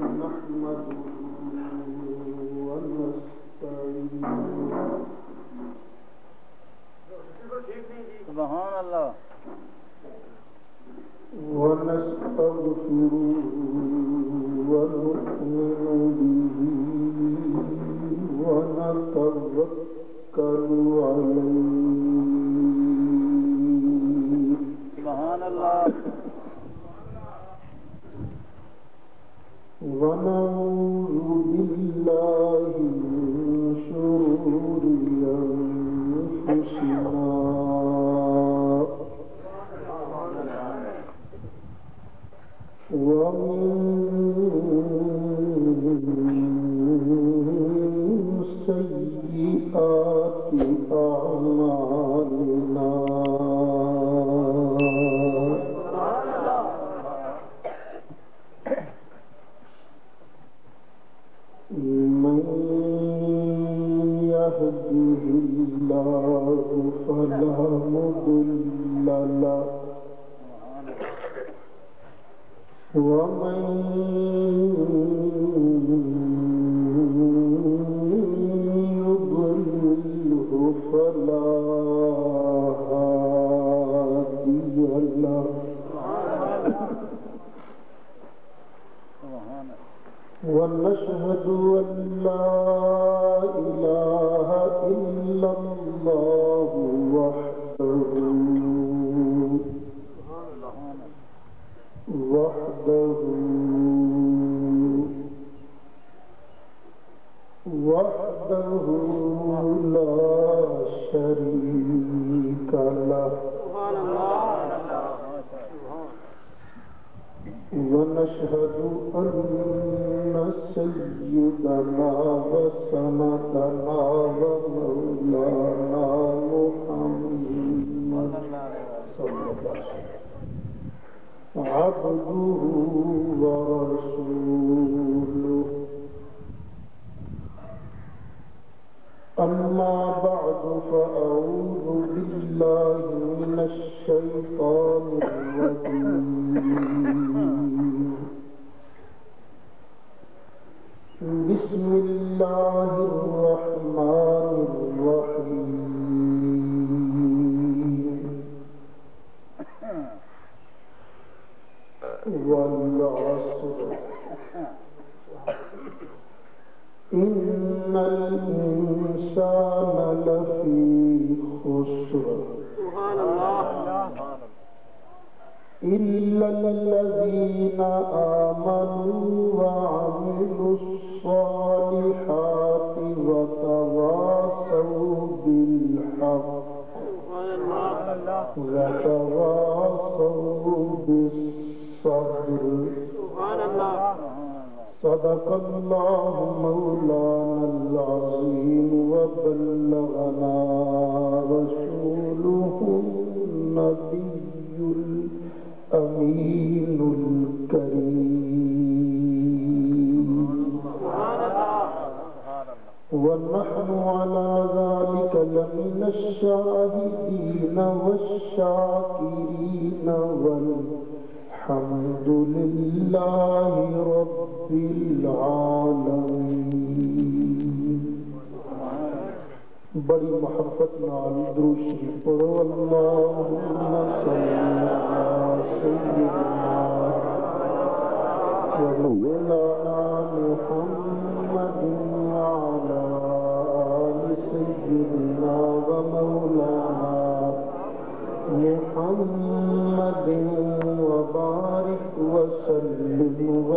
سبحان اللہ ونستغفره ونؤمن به ونتوكل عليه سبحان اللہ ونعوذ بالله من شرور أنفسنا ومن سيئات أعمالنا من يهده الله فلا مضل له ومن يضلله فلا هادي له ونشهد أن لا إله إلا الله وحده لا شريك له ونشهد أن سيدنا وسندنا ومولانا محمد صلى الله عليه وسلم عبده ورسوله أما بعد فأعوذ بالله من الشيطان الرجيم بسم الله الرحمن الرحيم والعصر إن الإنسان لفي خسر إلا الذين آمنوا وعملوا الصالحات وتواصوا بالحق وتواصوا بالصبر صدق الله مولانا العظيم وبلغنا رسوله النبي الأمين الكريم ونحن على ذلك لمن الشاهدين والشاكرين والحمد لله رب العالمين بڑی محبت نال درود شریف پڑھو اللہم صلی علی سیدنا ومولانا محمد وعلى آل سيدنا ومولانا محمد وبارك وسلم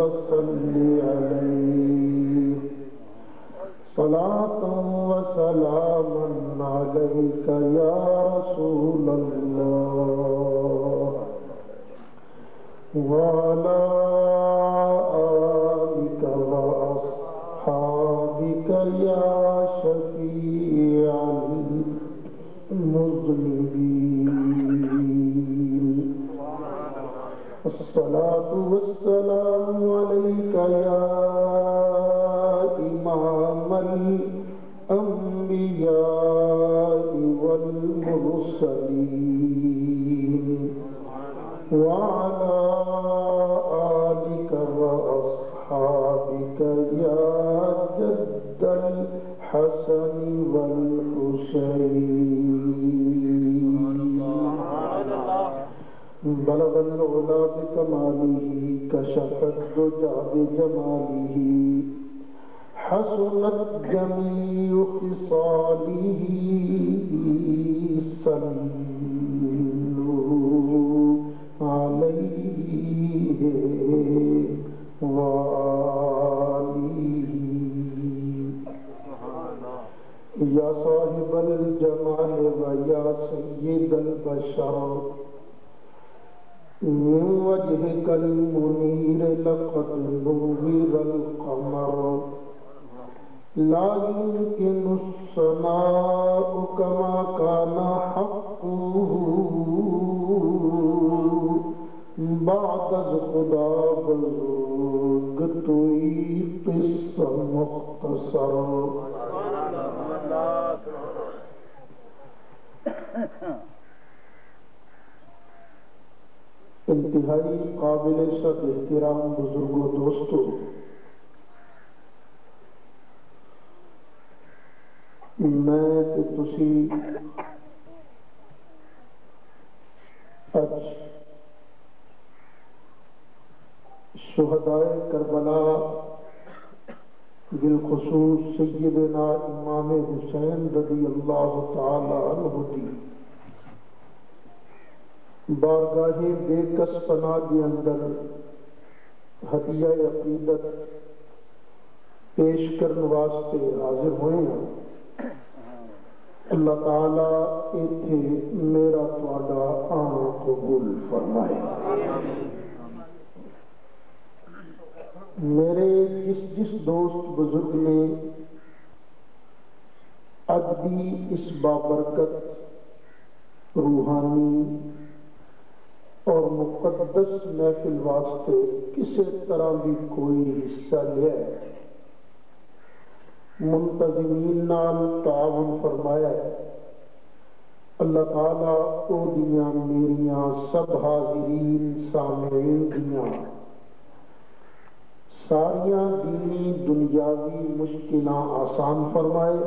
عليه صلاة وسلاما عليك يا رسول الله وعلى آلك وأصحابك يا شفيع المذنبين الصلاة والسلام عليك يا إمام الأنبياء والمرسلين وعلى آلك وأصحابك بلغ العلا بکمالہ کشف الدجى بجمالہ حسنت جمیع خصالہ صلوا علیہ وآلہ یا صاحب الجمال و یا سید البشر من وجهك المنير لقد نور القمر لا يمكن الثناء كما كان حقه بعد از خدا بزرگ توئی قصہ مختصر انتہائی قابل صد احترام بزرگوں دوستو، میں تے تسی اج شہدائے کربلا بالخصوص سیدنا امام حسین رضی اللہ تعالی عنہ دی بارگاہ بے کس پناہ کے اندر ہدیہ عقیدت پیش کرنے واسطے حاضر ہوئے ہیں۔ اللہ تعالیٰ ایتھے میرا تواڈا آنا قبول فرمائے۔ میرے جس دوست بزرگ نے اج دی اس بابرکت روحانی اور مقدس محفل واسطے کسی طرح بھی کوئی حصہ لیا ہے، منتظمین نال تعاون فرمایا ہے، اللہ تعالیٰ او دیاں میریاں سب حاضرین سامعین دیاں ساریاں دینی دنیاوی مشکلاں آسان فرمائے۔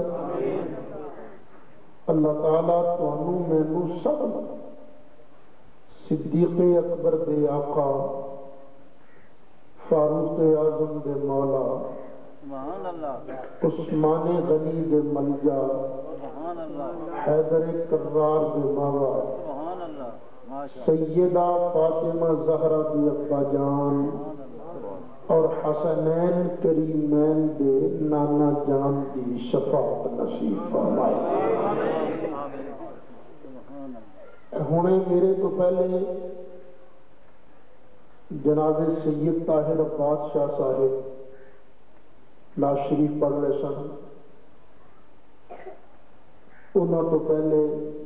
اللہ تعالیٰ تانوں مینوں سب صدیق اکبر دے آقا، فاروق اعظم دے مولا، عثمان غنی دے ملجا، حیدر کرار دے ماوا، سیدہ فاطمہ زہرا دی ابا جان اور حسنین کریمین دے نانا جان دی شفاعت نصیب فرمائے۔ ہونے میرے تو پہلے جناب سید طاہر عباس شاہ صاحب لا شریف پڑھ رہے سن، انہوں تو پہلے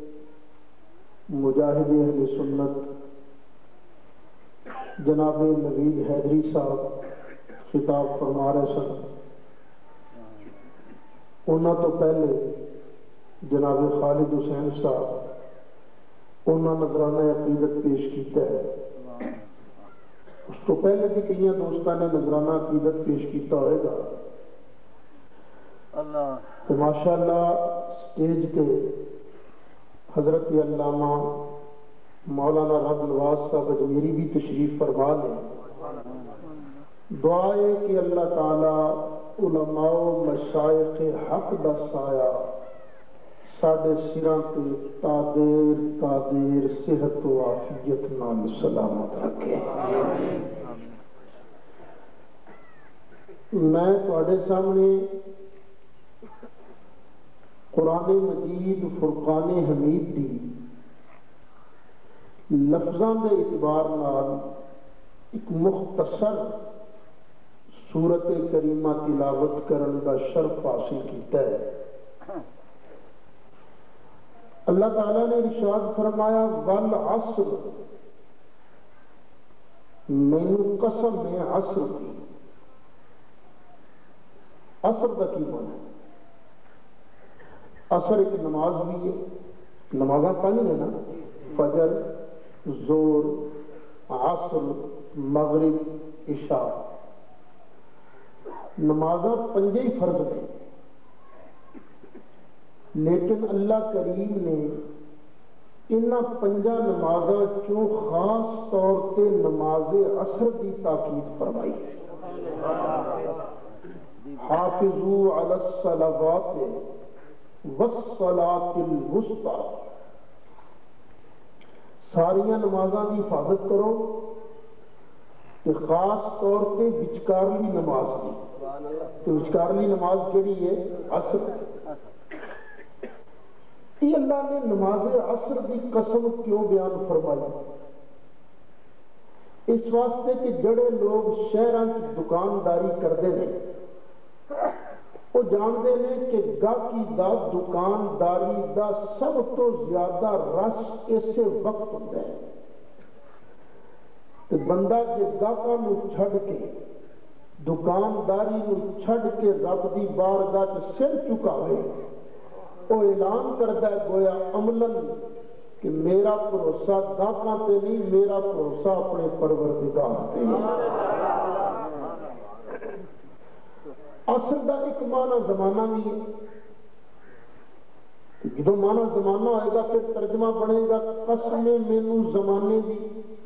مجاہد اہل سنت جناب نوید حیدری صاحب خطاب فرما رہے سن، انہوں تو پہلے جناب خالد حسین صاحب انہوں نذرانہ عقیدت پیش کیتا ہے، اس تو پہلے بھی کئی دوستوں نے نذرانہ عقیدت پیش کیتا ہوئے گا۔ تو ماشاءاللہ سٹیج پہ حضرت علامہ مولانا رب نواز صاحب اجمیری بھی تشریف فرما لیں۔ دعا ہے کہ اللہ تعالیٰ علماء و مشائخ حق دا سایہ ساڑھے سراں تے تادیر صحت و عافیت نال سلامت رکھے۔ میں تواڈے سامنے قرآن مجید فرقان حمید دی لفظاں دے اعتبار نال ایک مختصر سورت کریمہ تلاوت کرن کا شرف حاصل کیتا ہے۔ اللہ تعالیٰ نے ارشاد فرمایا والعصر، مینوں قسم ہے عصر کی۔ عصر کا کی معنی ہے؟ عصر ایک نماز بھی ہے، نمازاں پانچ ہیں نا، فجر، زور، عصر، مغرب، عشاء، نمازاں پنجے ہی فرض ہیں، لیکن اللہ کریم نے انہاں پنجا نمازاں چوں خاص طور تے نماز عصر دی تاکید فرمائی ہے۔ حافظوا علی الصلوات والصلاۃ الوسطی، ساریاں نمازاں دی حفاظت کرو کہ خاص طور تے وچکارلی نماز دی، کہ وچکارلی نماز کیڑی ہے؟ عصر۔ یہ اللہ نے نماز عصر دی قسم کیوں بیان فرمائی؟ اس واسطے کہ جڑے لوگ شہراں کی دکانداری کرتے ہیں وہ جانتے ہیں کہ گاہکی دا دکانداری دا سب تو زیادہ رش اسے وقت ہوتا ہے، تو بندہ جے گاہکاں نو چھڈ کے دکانداری نو چھڈ کے رب دی بارگاہ وچ سر چکاوے، وہ اعلان کرتا ہے گویا عملاً کہ میرا بھروسہ گاہکاں تے نہیں، میرا بھروسہ اپنے پروردگار تے ہے۔ عصر دا ایک معنی زمانہ بھی ہے، جدو معنی زمانہ ہوئے گا پھر ترجمہ بنے گا قسم مینوں زمانے دی۔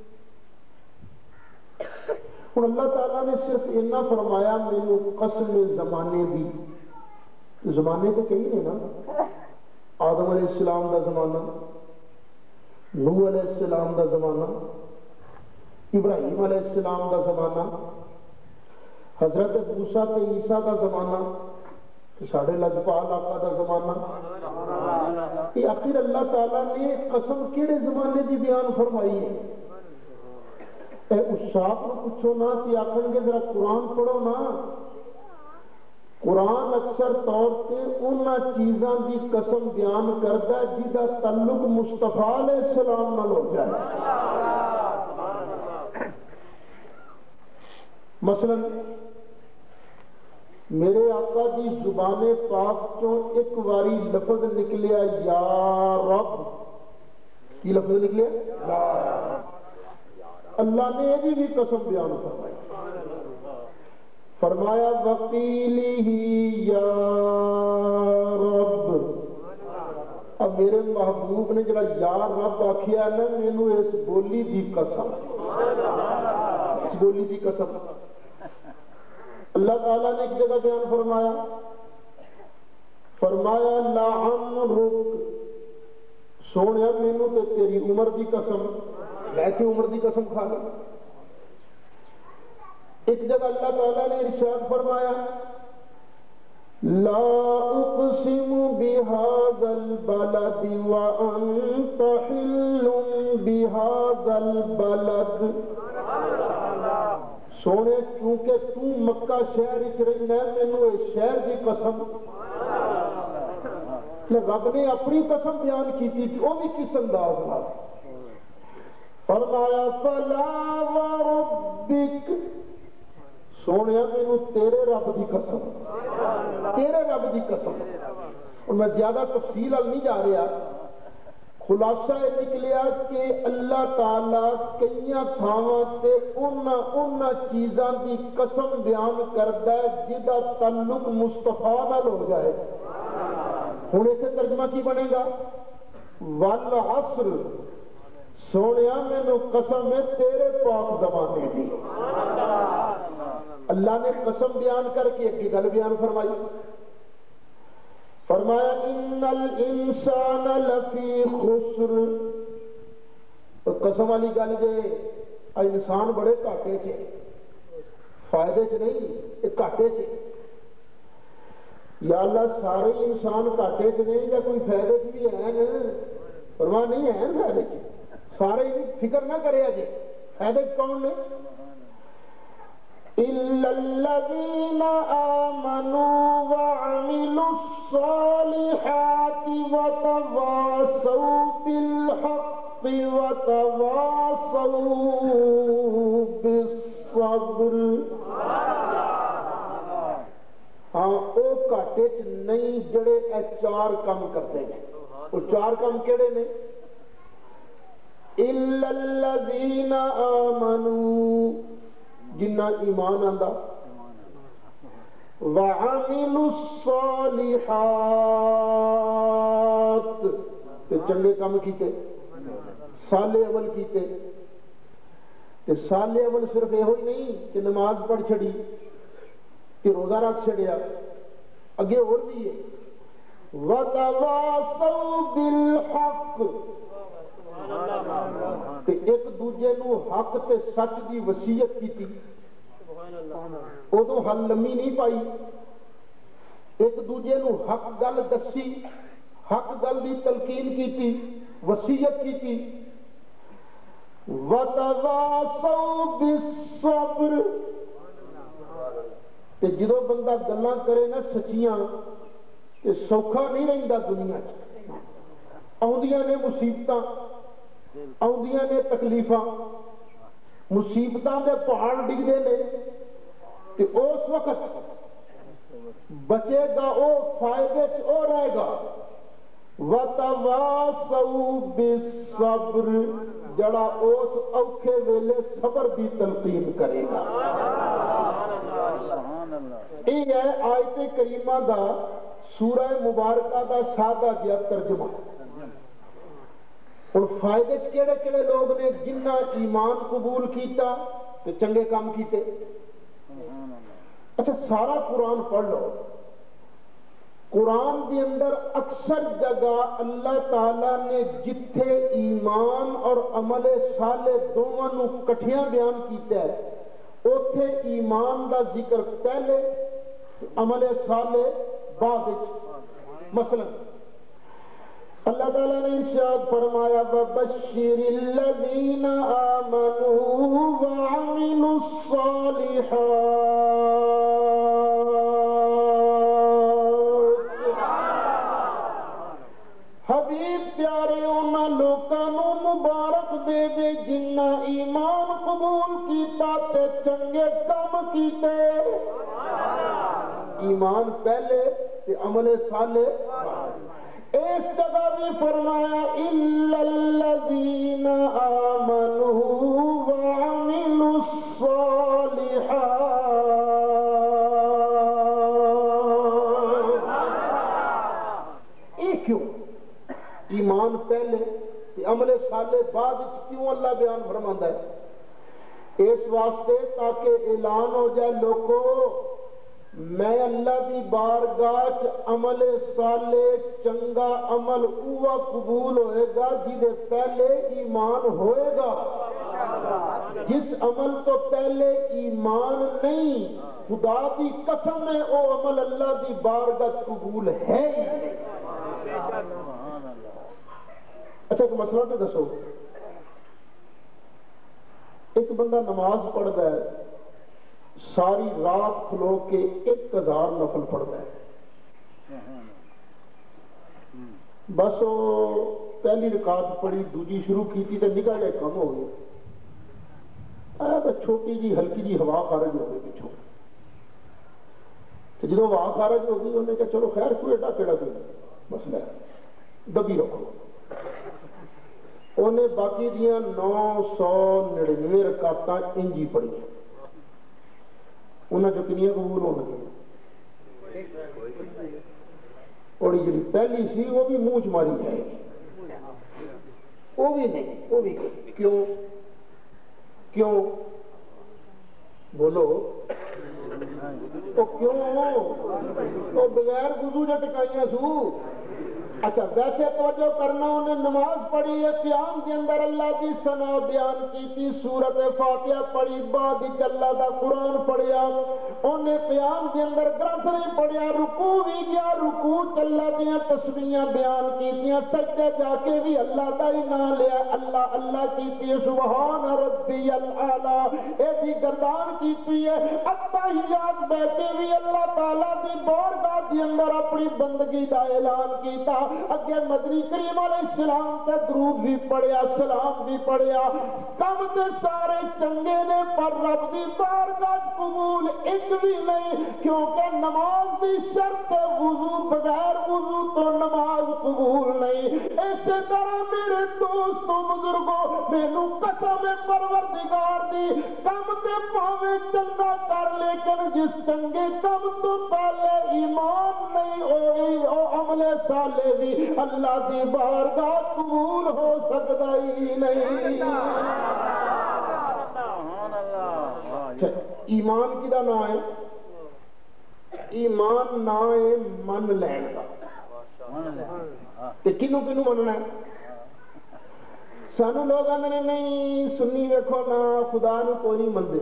اور اللہ تعالیٰ نے صرف اتنا فرمایا مینوں قسم زمانے دی، زمانے تو کئی نے نا، آدم علیہ السلام دا زمانہ، نوح علیہ السلام دا زمانہ، ابراہیم علیہ السلام دا زمانہ، حضرت موسیٰ تے عیسیٰ دا زمانہ، ساڑھے لجپال آقا دا زمانہ۔ یہ آخر اللہ تعالیٰ نے قسم کیڑے زمانے دی بیان فرمائی ہے؟ اے استاد کو پوچھو نا کہ آخر گے ذرا قرآن پڑھو نا۔ قرآن اکثر طور پہ انہاں چیزاں دی قسم بیان کرتا ہے جہاں تعلق مصطفیٰ علیہ السلام نال ہو جائے۔ مثلا میرے آقا دی زبان پاک چوں ایک واری لفظ نکلیا یا رب، کی لفظ نکلیا؟ یا رب۔ اللہ نے یہ بھی قسم بیان فرمائی، فرمایا وقیلہ یا رب۔ اب میرے محبوب نے جڑا یا رب آکھیا نا، مینوں اس بولی دی قسم، اس بولی دی قسم۔ اللہ تعالیٰ نے ایک جگہ بیان فرمایا، فرمایا لعمرک، سونیا مینوں تے تیری عمر دی قسم، میں تے عمر دی قسم کھا لی۔ ایک جگہ اللہ تعالیٰ نے ارشاد فرمایا لا اقسم بهذا البلد وانت حل بهذا البلد، سونے کیونکہ تو مکہ شہر وچ رہنا ہے، مینوں اس شہر دی قسم۔ رب نے اپنی قسم بیان کی تھی، وہ بھی کس انداز نال؟ فرمایا فلا وربک، سونے مینوں تیرے رب دی قسم، تیرے رب دی قسم۔ اور میں زیادہ تفصیل ال نہیں جا رہا، خلاصہ یہ نکلیا کہ اللہ تعالیٰ کئی تھاواں تے انہاں چیزاں دی قسم بیان کردا ہے جہاں تعلق مصطفیٰ نال ہو جائے۔ ہن اسے ترجمہ کی بنے گا؟ والعصر، سونیا مینوں قسم ہے تیرے پاک زمانے دی۔ اللہ نے قسم بیان کر کے ایک گل بیان فرمائی، فرمایا ان الانسان لفی خسر۔ قسم والی گل جے انسان بڑے گھاٹے چ، فائدے چ نہیں، گھاٹے چ۔ یا اللہ سارے انسان گھاٹے چ نہیں یا کوئی فائدے چ بھی ہیں؟ فرمایا نہیں ہیں فائدے چ، سارے فکر نہ کرے جے فائدے چ کون نے؟ إِلَّا الَّذِينَ آمَنُوا وَعَمِلُوا الصَّالِحَاتِ وَتَوَاصَوْا بِالْحَقِّ وَتَوَاصَوْا بِالصَّبْرِ۔ ہاں او گھاٹے چ نہیں جڑے اے چار کام کرتے ہیں۔ وہ چار کام کیڑے نے؟ إِلَّا الَّذِينَ آمَنُوا، جنہ ایمان آندا، وَعَمِلُوا الصَّالِحَاتِ، تے چنگے کام کیتے، سالے عمل کیتے تے سالے عمل صرف یہ ہی نہیں کہ نماز پڑھ چھڑی کہ روزہ رکھ چھڑیا، اگے اور بھی ہے وَتَوَاصَوْا بِالْحَقِّ تے ایک دوجے نو حق تے سچ دی وصیت کیتی، ادو حل لمی نہیں پائی، ایک دوجے نو حق گل دسی، حق گل دی تلقین کیتی، وصیت کیتی۔ وَتَوَاصَوْا بِالصَّبْرِ تے جدو بندہ گلاں کرے نا سچیاں تے سوکھا نہیں رہندا دنیا چ، آؤندیاں نے مصیبتاں، آؤندیاں نے تکلیفاں، مصیبتاں دے پہاڑ ڈگدے نے تے اس وقت بچے گا او فائدے چ او رہے گا۔ وَتَوَاصَوْا بِالصَّبْرِ جڑا اس اوکھے ویلے صبر دی تلقین کرے گا۔ یہ ہے آیت کریمہ دا سورہ مبارکہ دا سادہ جہا ترجمہ۔ اور فائدے چ کیڑے کیڑے لوگ نے جنہ ایمان قبول کیتا تے چنگے کام کیتے۔ اچھا سارا قرآن پڑھ لو، قرآن کے اندر اکثر جگہ اللہ تعالیٰ نے جتھے ایمان اور عمل صالح دونوں نو کٹھیاں بیان کیتا ہے اوتھے ایمان دا ذکر پہلے عمل صالح بعد وچ۔ مثلا اللہ تعالیٰ نے ارشاد فرمایا وَبَشِّرِ الَّذِينَ آمَنُوا وَعَمِلُوا الصَّالِحَاتِ حبیب پیارے انہاں لوکاں نو مبارک دے دے جنہ ایمان قبول کیتا تے چنگے کام کیتے۔ ایمان پہلے تے عمل صالح اس جگہ بھی فرمایا إِلَّا الَّذِينَ آمَنُوا وَعَمِلُوا الصَّالِحَاتِ۔ یہ کیوں ایمان پہلے عمل صالح بعد کیوں اللہ بیان فرماتا ہے؟ اس واسطے تاکہ اعلان ہو جائے لوگو میں اللہ دی بارگاہ چ عمل صالح چنگا عمل اوہ قبول ہوئے گا جدے پہلے ایمان ہوئے گا۔ جس عمل تو پہلے ایمان نہیں خدا دی قسم ہے او عمل اللہ دی بارگاہ قبول ہے ہی۔ اچھا ایک مسئلہ تو دسو، ایک بندہ نماز پڑھتا ہے ساری رات کھلو کے 1000 نفل پڑھتا ہے، بس وہ پہلی رکعت پڑھی دوجی شروع کی تھی تو نکاح جائے کم ہو گیا، چھوٹی جی ہلکی جی ہوا خارج ہو گئی پچھوں، تو جب ہوا خارج ہو گئی انہوں نے کہا چلو خیر کوئی ایڈا کیڑا کوئی مسئلہ ہے دبی رکھو۔ انہیں باقی دیاں 999 رکعتاں انجی پڑھی، انہیں جو کنیاں قبول ہو گئی، اور یہ پہلی سی وہ بھی منہ چ ماری جائے گی، وہ بھی نہیں، وہ بھی کیوں کیوں بولو تو کیوں تو بغیر وضو جو ٹکائیاں سو۔ اچھا ویسے توجہ کرنا انہیں نماز پڑھی ہے قیام کے اندر اللہ کی ثنا بیان کی تھی، سورت فاتحہ پڑھی بعد اللہ دا قرآن پڑھیا، انہیں قیام کے اندر گرنتھ نہیں پڑھیا، رکوع بھی گیا رکوع اللہ دیاں تسبیحاں بیان کی تھی، سجدے جا کے بھی اللہ دا ہی نام لیا، اللہ اللہ کیتی ہے سبحان ربی الاعلیٰ ایسی گردان کیتی ہے، التحیات بیٹھے بھی اللہ تعالیٰ دی بارگاہ کے اندر اپنی بندگی دا اعلان کیتا، اگے مدنی کریم علیہ السلام تے درود بھی پڑھیا سلام بھی پڑھیا، کم تے سارے چنگے نے پر رب دی بارگاہ قبول ایک بھی نہیں، کیونکہ نماز دی شرط وضو، بغیر وضو تو نماز قبول نہیں، اس اسی طرح میرے دوستوں بزرگوں مینوں قسم پروردگار دی کم تے پاوے چنگا کر لیکن جس چنگے کم تو پہلے ایمان نہیں ہوئی او عمل صالح بھی اللہ دی بارگاہ قبول ہو سکتا ہی نہیں. ایمان کدا نام ہے؟ ایمان نہ ہے من لین کا. کنوں کنوں مننا ہے؟ سانو لوگ آتے ہیں نہیں سنی ویکھو نہ خدا نو کوئی نہیں منتے.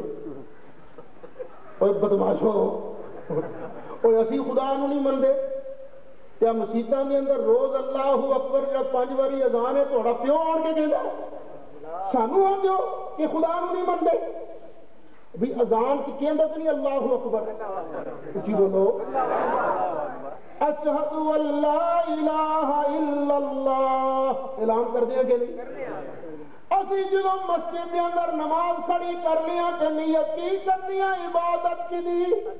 بدماشو اسی خدا نو نہیں منتے کیا مسیتوں کے اندر روز اللہ اکبر جب 5 باری اذان ہے تھوڑا پیو آن کے کہنا سانو آتے ہو کہ خدا نو نہیں منتے بھی اذان کی کہندے تو نہیں اللہ اکبر اچھی بولو اشہد ان لا الہ الا اللہ اعلان کر دیا کہ نہیں اسی جدو مسجد کے اندر نماز کھڑی کرنی کہ نیت کی کرنی عبادت کی دی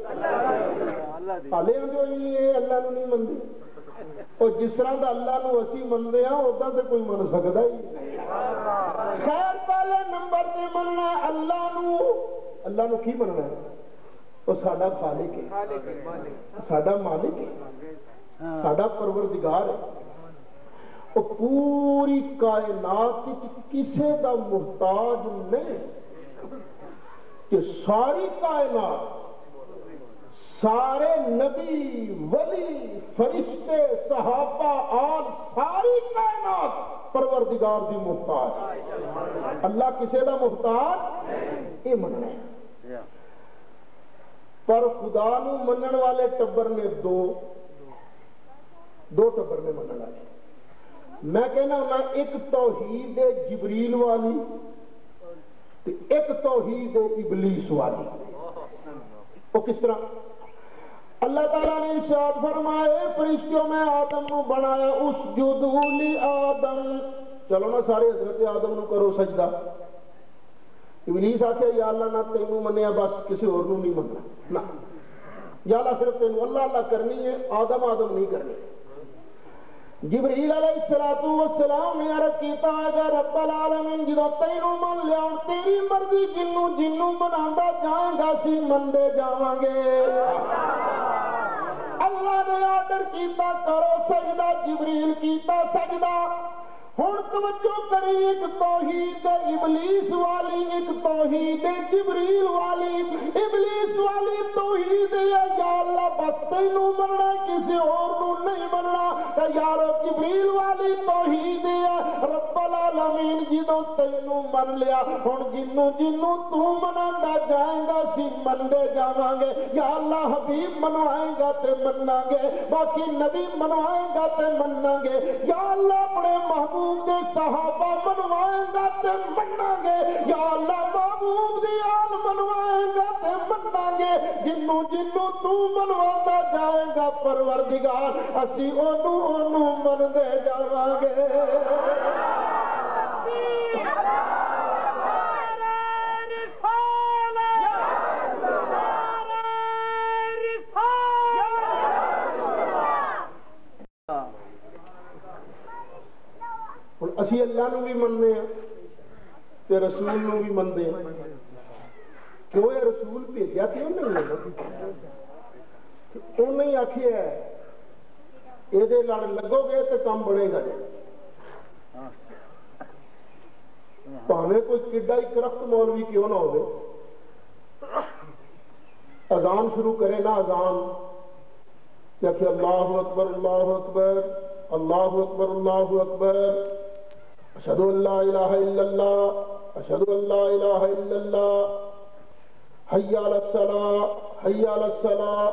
حالے جو اللہ نو نہیں مندے اور جس طرح دا اللہ نو اسی مندے ہیں اودا تے کوئی من سکدا ہی خیر پہلے نمبر تے مننا اللہ نو کی مننا ہے وہ ساڈا خالق ہے ساڈا مالک ہے ساڈا پروردگار ہے وہ پوری کائنات کسے دا محتاج نہیں کہ ساری کائنات سارے نبی ولی فرشتے صحابہ آل ساری کائنات پروردگار دی محتاج اللہ کسے دا محتاج یہ مننا ہے پر خدا نو منن والے ٹبر نے دو ٹبر نے منن والے میں کہنا ہوں ایک توحید جبریل والی ایک توحید ابلیس والی. وہ کس طرح؟ اللہ تعالیٰ نے ارشاد فرمائے فرشتوں میں آدم نو بنایا اسجدوا لآدم چلو نا سارے حضرت آدم نو کرو سجدہ. ابلیس آکھے یا اللہ نہ تینوں منیا بس کسی اور نو نہیں مننا نہ یا اللہ صرف تینوں اللہ کرنی ہے آدم نہیں کرنی. جبریل علیہ السلام نے عرض کیتا اگر رب العالمین جدو تینوں من لیا تیری مرضی جنوں بناتا جائیں گا سی مندے جاواں گے. اللہ نے آرڈر کیتا کرو سجدہ جبریل کیتا سجدہ. ہن توجہ کری ایک توحید ابلیس والی ایک توحید جبریل والی. ابلیس والی توحید یا اللہ بس تینوں مننا کسی اور نو نہیں مننا. یارو جبریل والی توحید ہے رب العالمین جدو تینوں من لیا ہن جنوں تو مناتا جائیں گا سی مندے جاواں گے. یا اللہ حبیب منوائیں گا تے مننا گے باقی نبی منوائیں گا تے مننا گے. یا اللہ اپنے محبوب دے صحابہ منوائیں گا تے مننا گے. یا اللہ محبوب دی آل منوائیں گا تے مننا گے. جنوں تو منواتا جائے گا پروردگار اسی اونوں من دے جاواں گے. اسی اللہ نو بھی مننے ہیں تے رسول نو بھی مننے ہیں. کیوں یہ رسول بھیجا کیوں نہیں انہیں آخیا ہے یہ لڑ لگو گے تو کام بنے گا. پاویں کوئی کڈا ہی کرخت مولوی کیوں نہ ہو اذان شروع کرے نا اذان کہ اللہ اکبر اللہ اکبر اللہ اکبر اللہ اکبر اشہد ان لا الہ الا اللہ اشہد ان لا الہ الا اللہ حی علی الصلاۃ حی علی الصلاۃ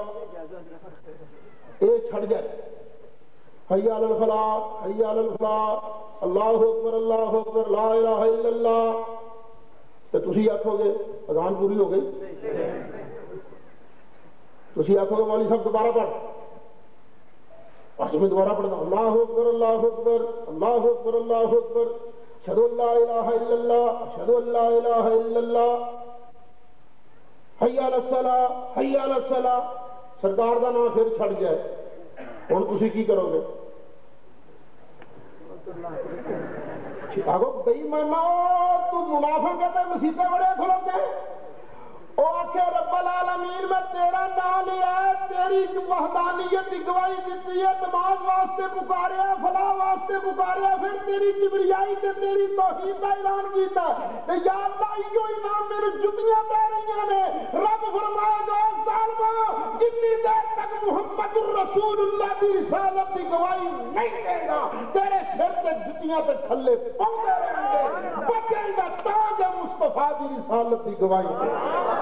یہ چھڑ جائے حی علی الفلاح حی علی الفلاح اللہ اکبر لا الہ الا اللہ تو تسی آکھو گے اذان پوری ہو گئی. تسی آکھو گے مولوی صاحب دوبارہ پڑھ میں دوبارہ پڑھتا ہوں اللہ اکبر اللہ اکبر اللہ اکبر اللہ اکبر اشہد ان لا الہ الا اللہ اشہد ان لا الہ الا اللہ حی علی الصلاۃ حی علی الصلاۃ. سرکار دا نام پھر چھڑ جائے ہن تسی کی کرو گے؟ آگو بئی مانا تو منافع کہتے مسیطے بڑے کھلوتے ہیں او آکھے رب العالمین میں تیرا نام لیا ہے، تیری وحدانیت کی گواہی دیتی ہے، نماز واسطے پکاریا، فلاح واسطے پکاریا، پھر تیری کبریائی تے تیری توحید کا اعلان کیتا تے یا اللہ ایو امام میرے جتیاں پہ رہی نے رب فرمایا گا ظالما جتنی دیر تک محمد الرسول اللہ کی رسالت کی گواہی نہیں دے گا تیرے سر تے جتیاں تے کھلے پاؤندے رہیں گے، بچیں گا تاج مصطفیٰ کی رسالت کی گواہی دے گا۔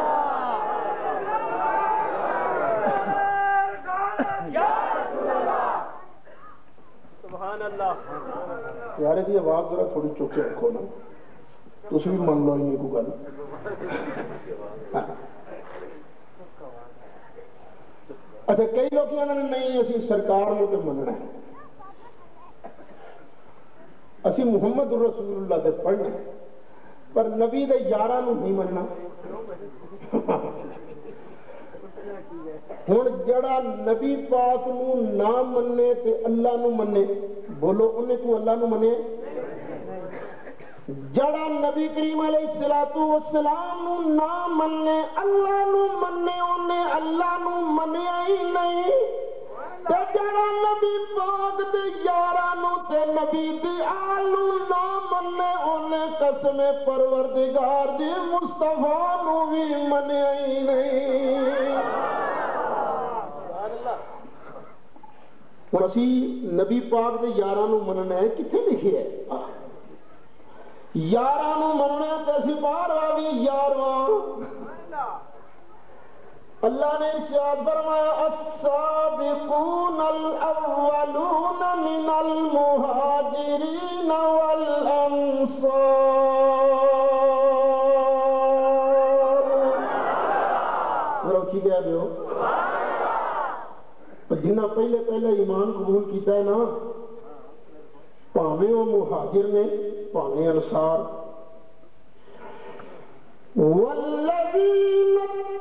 سبحان اللہ یار دی آواز ذرا تھوڑی چک کے رکھو نا، تسی بھی من لو یہ کوئی گل۔ اچھا کئی لوگ کہندے نے نہیں اسی سرکار نوں تے مننا ہے، اسی محمد الرسول اللہ تے پڑھنا ہے پر نبی دے یاراں نوں نہیں مننا۔ ہن جڑا نبی پاک نوں نہ مننے تے اللہ نوں مننے، بولو انہیں کو اللہ نوں منے؟ جڑا نبی کریم علیہ السلام نوں نہ مننے اللہ نوں مننے انہیں اللہ نوں منیا ہی نہیں، تے جڑا نبی پاک دے یاراں نوں تے نبی دی آل نوں نہ مننے انہیں قسم پروردگار دی مصطفیٰ نوں بھی منیا ہی نہیں۔ اسی نبی پاک دے یاراں نوں مننا ہے، کتنے لکھے ہے یاراں نوں مننا تے اسی باہر آوی یارواں۔ اللہ نے ارشاد فرمایا السابقون الاولون من المہاجرین والانصار، روچی کہہ دیو جنہاں پہلے ایمان قبول کیتا ہے نا، پاویں وہ مہاجر نے پاویں انصار، والذین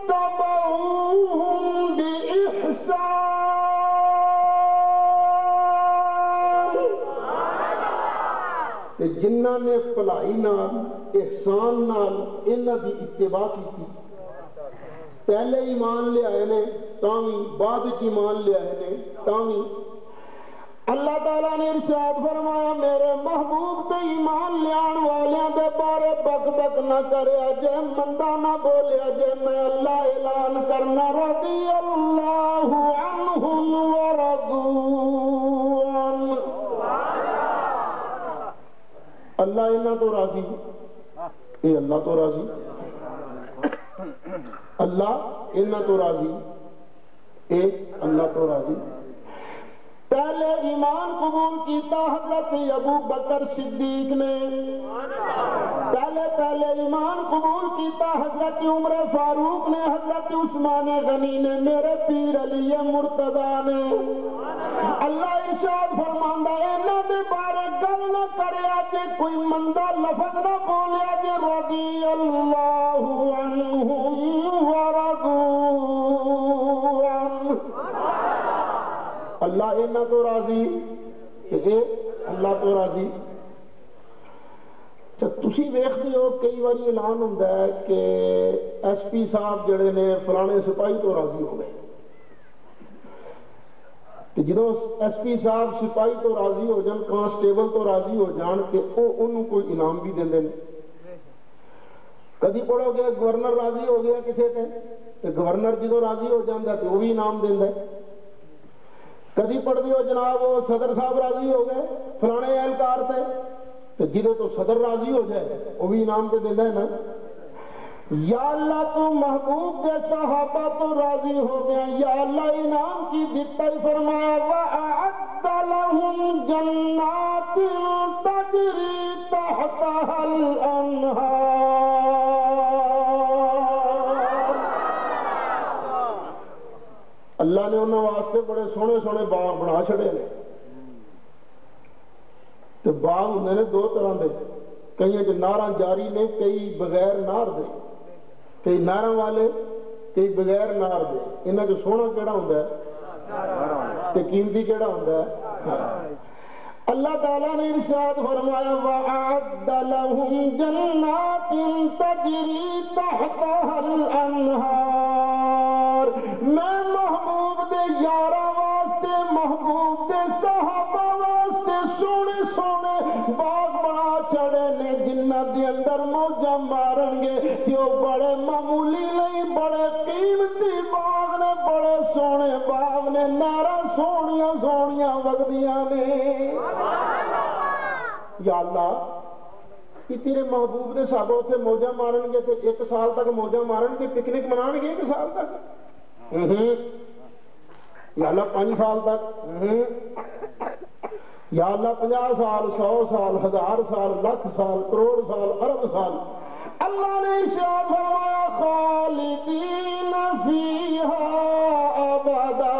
اتبعوہم بإحسان، تے جنہاں نے بھلائی نال احسان نال انہاں دی اتباع کی، پہلے ایمان لے آئے نے تاوی بعد ایمان لے آئے نے تاوی، اللہ تعالیٰ نے ارشاد فرمایا میرے محبوب تے ایمان لیان والیاں دے بارے بک بک نہ کریا جے، مندہ نہ بولیا جے، میں اللہ اعلان کرنا رضی اللہ عنہم ورضوا عنہ، اللہ انہاں تو راضی، اے اللہ تو راضی، اللہ انہاں تو راضی، اے اللہ تو راضی۔ پہلے ایمان قبول کیتا حضرت ابو بکر صدیق نے، پہلے ایمان قبول کیتا حضرت عمر فاروق نے، حضرت عثمان غنی نے، میرے پیر علی مرتضیٰ نے۔ اللہ ارشاد فرماندا انہاں دے بارے گل نہ کریا جے، کوئی مندہ لفظ نہ بولیا جے، رضی اللہ عنہم ورضوا عنہ، اللہ انہاں تو راضی، اے اللہ تو راضی۔ تسی ویکھدے ہو کئی باری اعلان ہوندا ہے کہ ایس پی صاحب جڑے نے فلانے سپاہی تو راضی ہو گئے، کہ جدوں ایس پی صاحب سپاہی تو راضی ہو جان، کانسٹیبل تو راضی ہو جان کہ وہ انہوں کوئی انعام بھی دے دیں۔ کدی پڑھو گے گورنر راضی ہو گیا کسی تے گورنر جدوں راضی ہو جاتا تو وہ بھی انعام دینا ہے۔ کدی پڑھتے ہو جناب وہ صدر صاحب راضی ہو گئے فلانے اہلکار سے، جدوں تو صدر راضی ہو جائے وہ بھی انعام تو دینا ہے نا۔ یا اللہ تو محبوب دے صحابہ تو راضی ہو گیا، یا اللہ انعام کی دیتا ہی فرمایا وَأَعَدَّ لَهُمْ جَنَّاتٍ تَجْرِي تَحْتَهَا الْأَنْهَارُ، اللہ نے انہوں واسطے بڑے سونے سونے باغ بنا چھڑے نے۔ تو باغ ہوندے نے دو طرح دے، کئی جو ناراں جاری نے، کئی بغیر نار دے، کئی ناراں والے کئی بغیر نار دے۔ انہاں جو سونا کیڑا ہوندا ہے تے قیمتی کیڑا ہوندا ہے؟ اللہ تعالیٰ نے ارشاد فرمایا وَأَعَدَّ لَهُمْ جَنَّاتٍ تَجْرِي تَحْتَهَا الْأَنْهَارُ میں محبوب دے یاراں واسطے محبوب دے صحابہ واسطے سونے سونے باغ بنا چڑے نے جنہاں دے اندر موجاں مارن گے کہ وہ بڑے معمولی نہیں بڑے قیمتی باغ نے بڑے سونے باغ نے نہراں سونیاں سونیاں وگدیاں نے یا اللہ کہ تیرے محبوب نے صحابہ اتنے موجہ مارن گے تو 1 سال تک موجہ مارن گے پکنک منان گے 1 سال تک یا اللہ 5 سال تک یا اللہ 50 سال 100 سال 1000 سال لاکھ سال کروڑ سال ارب سال اللہ نے ارشاد فرمایا خالدین فیہا ابدا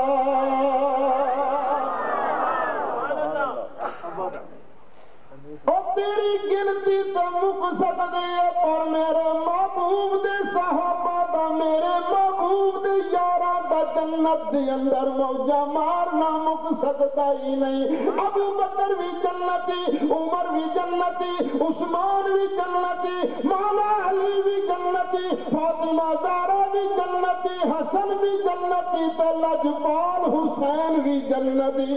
اور تیری گنتی تو مک سکتی ہے پر میرے محبوب دے صحابہ دا میرے محبوب دے یاراں دا جنت دے اندر موجہ مارنا مک سکتا ہی نہیں ابو بکر بھی جنتی عمر بھی جنتی عثمان بھی جنتی مولا علی بھی جنتی فاطمہ زہرا بھی جنتی حسن بھی جنتی تے لجپال حسین بھی جنتی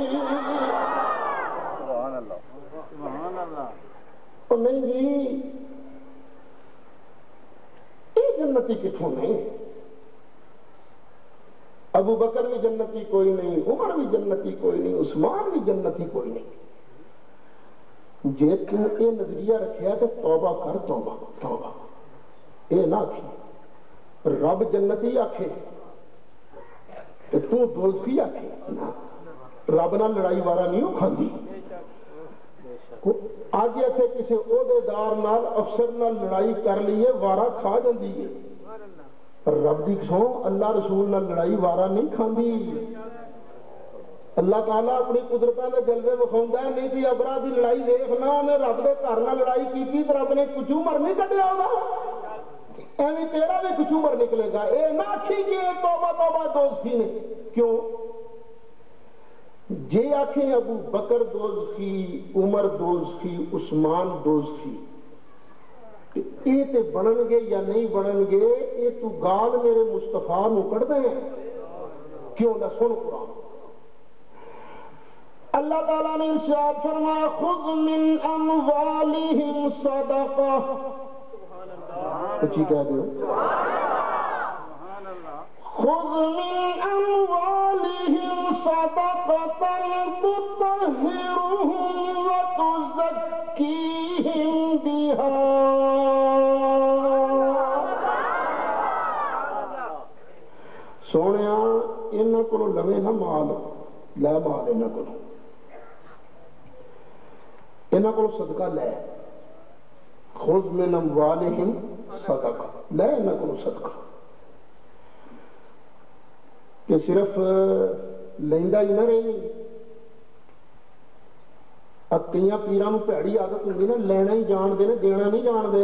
تو نہیں جی یہ جنتی کتوں نہیں ابو بکر بھی جنتی کوئی نہیں عمر بھی جنتی کوئی نہیں عثمان بھی جنتی کوئی نہیں جے تو یہ نظریہ رکھیا تو توبہ کر توبہ توبہ یہ نہ آکھی رب جنتی آکھے تو دوزخی آکھے رب نہ لڑائی وارا نہیں ہو کھاندی آج ایسے کسی عہدے دار نال افسر نال لڑائی کر لیے وارا کھا جاندی ہے رب دی قسم اللہ رسول نال لڑائی وارا نہیں کھاندی اللہ تعالیٰ اپنی قدرتاں دے جلوے وکھاوندا ہے نہیں تے ابرا دی لڑائی ویکھنا انہیں رب دے گھر نال لڑائی کیتی تے رب نے کچومر نہیں کڈیا ہوگا ایویں تیرا بھی کچومر نکلے گا اے نہ آکھی کہ توبہ توبہ دوزخی نے کیوں جے آکھیں ابو بکر دوزخی عمر دوزخی عثمان دوزخی یہ تے بنن گے یا نہیں بنن گے یہ تو گال میرے مصطفیٰ نو کڑ دیں کیوں نہ سن قرآن اللہ تعالیٰ نے ارشاد فرمایا خذ من اموالہم صدقہ کچھ ہی کہہ دیو خذ من اموالہم صدقہ تطہرہم وتزکیہم بہا سونیا انہاں کو لوے نہ مال لے مال انہاں کو صدقہ لے خذ من اموالہم صدقہ لے انہاں کو صدقہ کہ صرف لیندہ ہی نہ رہی کئیاں پیراں نوں پیڑی عادت ہوندی نا لینا ہی جان دے دینا نہیں جان دے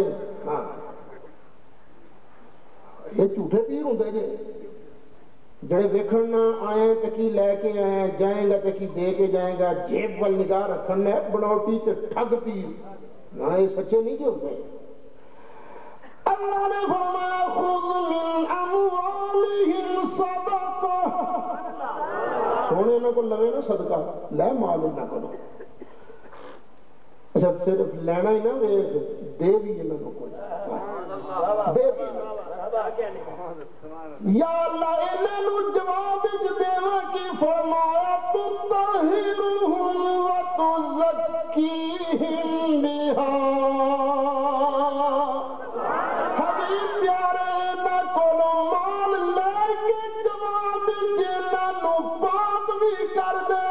یہ جھوٹے پیر ہوندے جے جڑے ویکھن نہ آئے تے کی لے کے آئے جائیں گا تے کی دے کے جائیں گا جیب وال نگاہ رکھن ہے بناوٹی تے ٹھگ پیر نہ یہ سچے نہیں جو ہوندے اللہ نے فرمایا خذ من اموالہم صدقہ سونے انہاں کو لوے نا صدقہ لے مال انہاں کو اچھا صرف لینا ہی نہ ویکھ دے بھی انہاں کو کوئی دے بھی یا اللہ انہاں نو جواب وچ دیواں کی فرمایا تطہرہم وتزکیہم بہا حبیب پیارے انہاں کولوں مال لے کے جواب وچ انہاں نو پاک بھی کر دے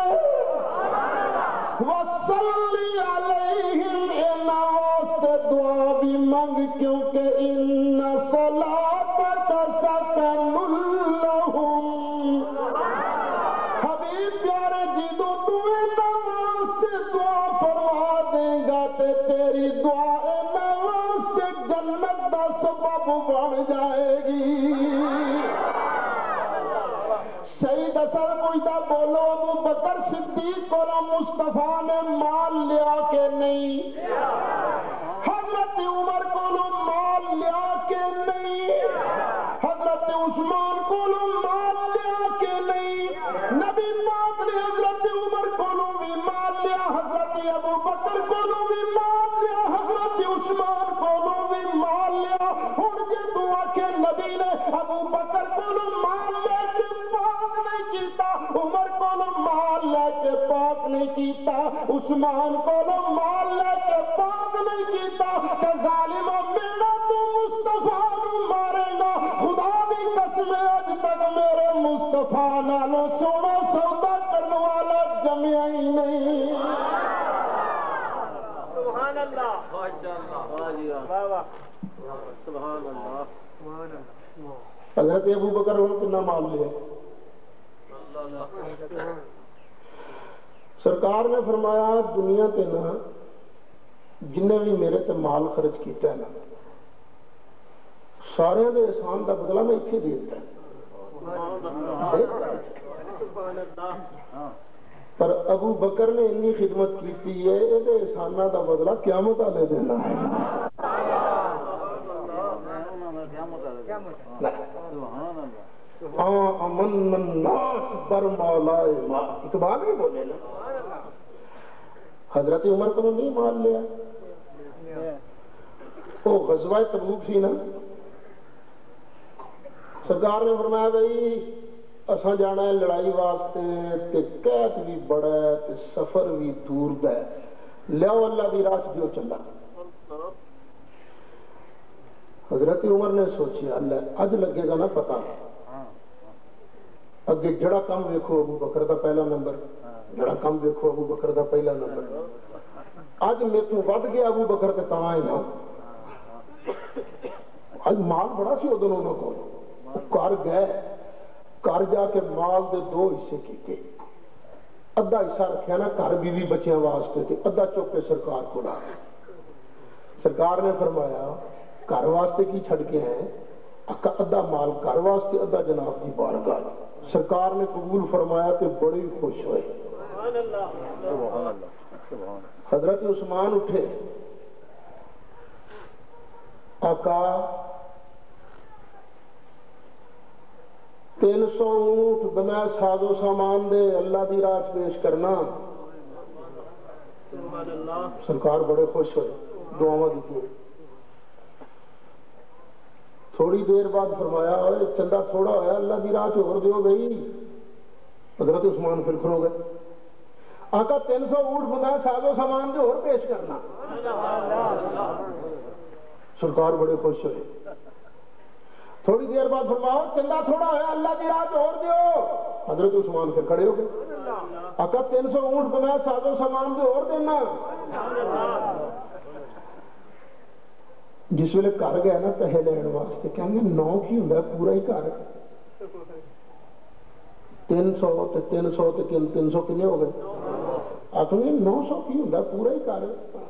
وصلی علیہم انہاں واسطے دعا بھی منگ کیونکہ ان صلاتک سکن لہم حبیب پیارے جدوں تمہیں صدیق کو مصطفیٰ نے مال لیا کہ نہیں؟ حضرت عمر کو مال لیا کہ نہیں؟ حضرت عثمان کو مال لیا کہ نہیں؟ نبی پاک نے حضرت عمر کو بھی مال لیا، حضرت ابو بکر کو بھی مال لیا، حضرت عثمان کو بھی مال لیا۔ ہوں جی تو آخے نبی نے ابو بکر کو مال لے کے پاک نہیں کیتا، عمر کو مال لے کے پاک نہیں کیتا، عثمان کو مال لے کے پاک نہیں کیتا، کہ ظالم میرا تو مصطفیٰ نو مارے گا، خدا دی قسم اج تک میرے مصطفیٰ نالوں سونا سودا کرنے والا جمیا ہی نہیں۔ سبحان اللہ، واہ واہ، سبحان اللہ۔ حضرت ابو بکر نے کتنا مال لیا؟ سرکار نے فرمایا دنیا تے نا جنہیں بھی میرے تے مال خرچ کیتا ہے نا سارے دے احسان دا بدلہ میں اتنے دے دیتا ہے، پر ابو بکر نے اتنی خدمت کی ہے یہ احسانہ دا بدلہ قیامت والے دینا ہے۔ امن الناس بر مولائے ما، اقبال بھی بولے نا۔ حضرت عمر کو نہیں مال لیا، وہ غزوہ تبوک سی نا، سرکار نے فرمایا بھائی اساں جانا ہے لڑائی واسطے تے قید بھی بڑا ہے تے سفر بھی دور دا ہے، لیاؤ اللہ دی راہ جو چلا۔ حضرت عمر نے سوچیا اللہ اج لگے گا نا پتہ، اگے جڑا کام ویکھو ابو بکر دا پہلا نمبر، جڑا کام ویکھو ابو بکر دا پہلا نمبر، اج میرے تو ود گیا ابو بکر تے تاں ہے نا، اج مال بڑا سی ادوں انہاں کول، گھر گئے، گھر جا کے مال دے دو حصے کیتے، ادھا حصہ رکھیا نا گھر بیوی بچیاں واسطے تے ادھا چوک کے سرکار کو لا گئے۔ سرکار نے فرمایا گھر واسطے کی چھڑ کے ہیں؟ ادھا مال گھر واسطے ادھا جناب کی بارگاہ۔ سرکار نے قبول فرمایا تو بڑے ہی خوش ہوئے۔ حضرت عثمان اٹھے، آقا 300 اونٹ بنا ساز و سامان دے اللہ دی راہ پیش کرنا۔ سرکار بڑے خوش ہوئے، دعاواں دیتی۔ تھوڑی دیر بعد فرمایا چندہ تھوڑا ہوا اللہ دی راہ اور دیو بھائی۔ حضرت عثمان پھر کھلو گئے، آقا 300 اونٹ بنا ساز و سامان دے اور پیش کرنا۔ سرکار بڑے خوش ہوئے۔ تھوڑی دیر بعد فرمایا چندہ تھوڑا ہوا اللہ دی راہ اور دیو۔ حضرت عثمان پھر کھڑے ہو گئے، آقا 300 اونٹ بنا ساز و سامان دے اور دینا۔ جس ویلے گھر گیا نا پیسے لین واسطے کہیں گے 9 کی ہوں پورا ہی گھر، 300 تے 300 تے 300 کنے ہو گئے، آخر 900 کی ہوں پورا ہی گھر۔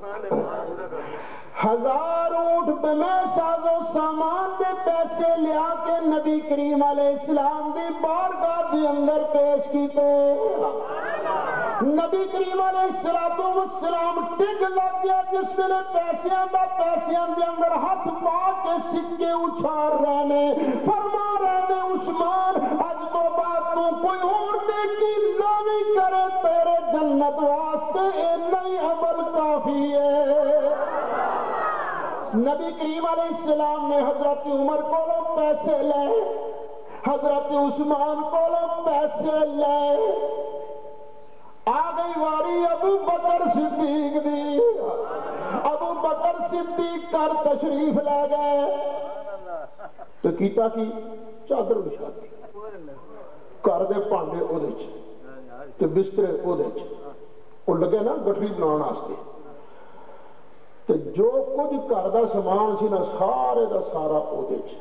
1000 اونٹ پہ میں ساز و سامان دے پیسے لیا کے نبی کریم علیہ السلام دی بارگاہ دے اندر پیش کیتے۔ نبی کریم علیہ السلام ٹک لگ گیا جس ویلے پیسیاں دے اندر ہاتھ پا کے سکے اچھال رہنے، فرما رہنے عثمان اج تو بعد تو کوئی اور نیکی نہ بھی کرے تیرے جنت واسطے اتنا ہی عمل کافی ہے۔ نبی کریم علیہ السلام نے حضرت عمر کو پیسے لے، حضرت عثمان کو پیسے لے، آ گئی واری ابو بکر صدیق دی۔ ابو بکر صدیق کر تشریف لے گئے تو کیتا کی چادر بچھا دی، گھر دے پانڈے او دے وچ تے بسترے او دے وچ، او لگے نا گٹری بناਉਣ واسطے، تے جو کچھ گھر دا سامان سی نا سارے دا سارا او دے وچ۔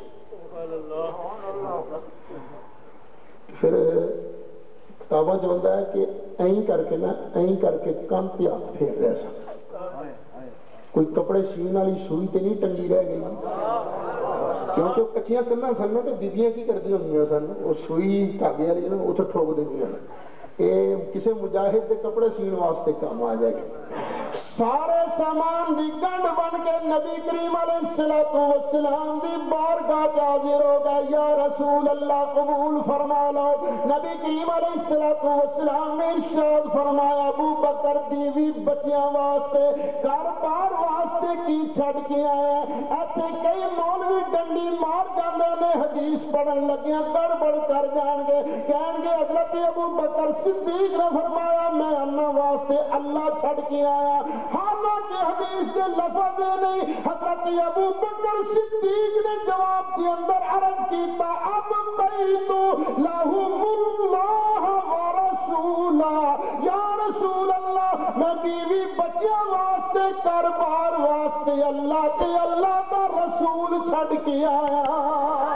پھر کتاباں چ ہوتا ہے کہ این کر کے نا این کر کے کن پہ ہاتھ پھیر رہے سن، کوئی کپڑے سین والی سوئی تے نہیں ٹنگی رہ گئی، کیونکہ کچیاں کناں سن تو بیبیاں کی کردی ہوندیاں سن، وہ سوئی دھاگے والی نا اتنے ٹھوک دینیاں، یہ کسی مجاہد کے کپڑے سین واسطے کام آ جائے گی. سارے سامان دی گنڈ بن کے نبی کریم علیہ السلام دی بارگاہ حاضر ہو گئے. یا رسول اللہ قبول فرما لو. نبی کریم علیہ السلام نے ارشاد فرمایا ابو بکر بیوی بچیاں واسطے گھر بار واسطے کی چھڑ کے آیا. ایسے کئی مولوی ڈنڈی مار جاندے نے حدیث پڑھن لگیاں گڑبڑ کر جان گے, کہن گے حضرت ابو بکر صدیق نے فرمایا میں اللہ واسطے اللہ چھڑ کے آیا. حالانکہ حدیث کے لفظ نہیں, حضرت ابو بکر صدیق نے جواب کے اندر عرض کیتا اب بیت لہم اللہ و رسولا. یا رسول اللہ میں بیوی بچیاں واسطے گھر بار واسطے اللہ تے اللہ کا رسول چھڑ کے آیا.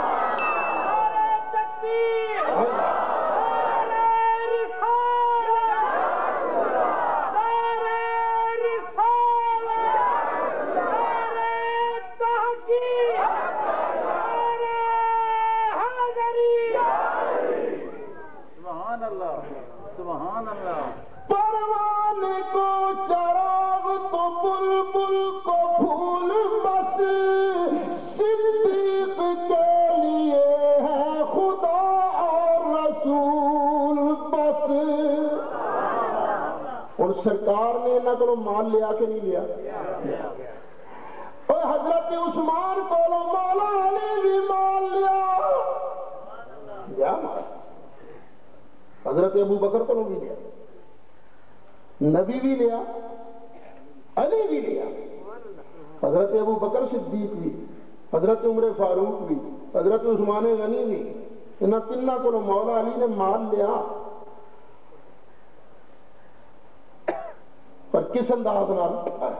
پروانے کو چراغ تو بلبل کو پھول بس صدیق کے لیے ہے خدا اور رسول بس. اور سرکار نے نہ کرو مال لیا کہ نہیں لیا. اور حضرت عثمان کو مولا علی بھی مال لیا مال. حضرت ابو بکر کو بھی لیا, نبی بھی لیا, علی بھی لیا, حضرت ابو بکر صدیق بھی, حضرت عمر فاروق بھی, حضرت عثمان غنی بھی. انہاں تینوں کو مولا علی نے مال لیا. پر کس انداز نال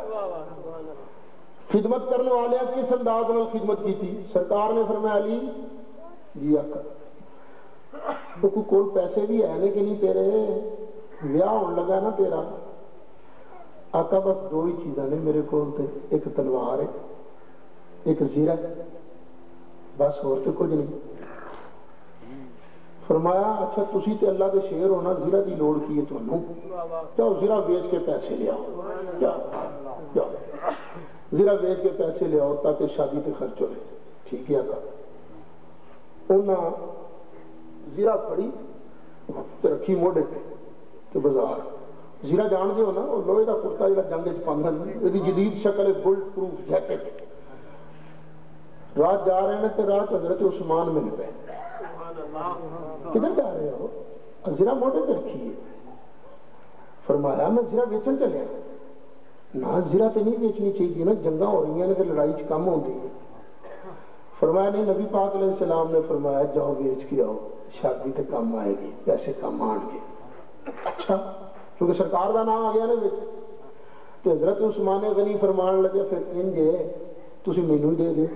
خدمت کرنے والے کس انداز نال خدمت کی تھی. سرکار نے فرمایا علی جی آقا تو کول پیسے بھی ہے کہ نہیں تیرے, ویاہ ہونے لگا نا تیرا. آقا بس دو ہی چیزاں نے میرے کو, ایک تلوار ہے ایک زیرہ, بس اور تو کچھ نہیں. فرمایا اچھا تسی تے اللہ دے شیر ہونا, زیرہ دی لوڑ کی ہے تمہیں, جاؤ زیرہ بیچ کے پیسے لے آؤ, جاؤ زیرہ بیچ کے پیسے لے آؤ تاکہ شادی تے خرچ ہوئے. ٹھیک ہے آقا. انہاں زیرہ پڑی تو رکھی موڑے تے بازار. زیرہ جان دے ہو نا وہ لوہے کا کرتا جڑا جنگ وچ پاندے, یہ جدید شکل ہے بلٹ پروف جیکٹ. رات جا رہے ہیں تے رات حضرت عثمان مل پے. کدھر جا رہے ہو؟ زیرہ موڑے تے رکھی ہے. فرمایا میں زیرہ بیچن چلے نا. زیرہ تے نہیں بیچنی چاہیے نا, جنگاں ہو رہی ہیں تے لڑائی چ کم ہوندی ہے. فرمایا نہیں, نبی پاک علیہ السلام نے فرمایا جاؤ بیچ کے آؤ, شادی تے کم آئے گی, پیسے کم آن گے. اچھا کیونکہ سرکار دا نام آ گیا نا بچ. تو حضرت عثمان غنی فرمان لگے پھر انجے تسی مینوں دے دے.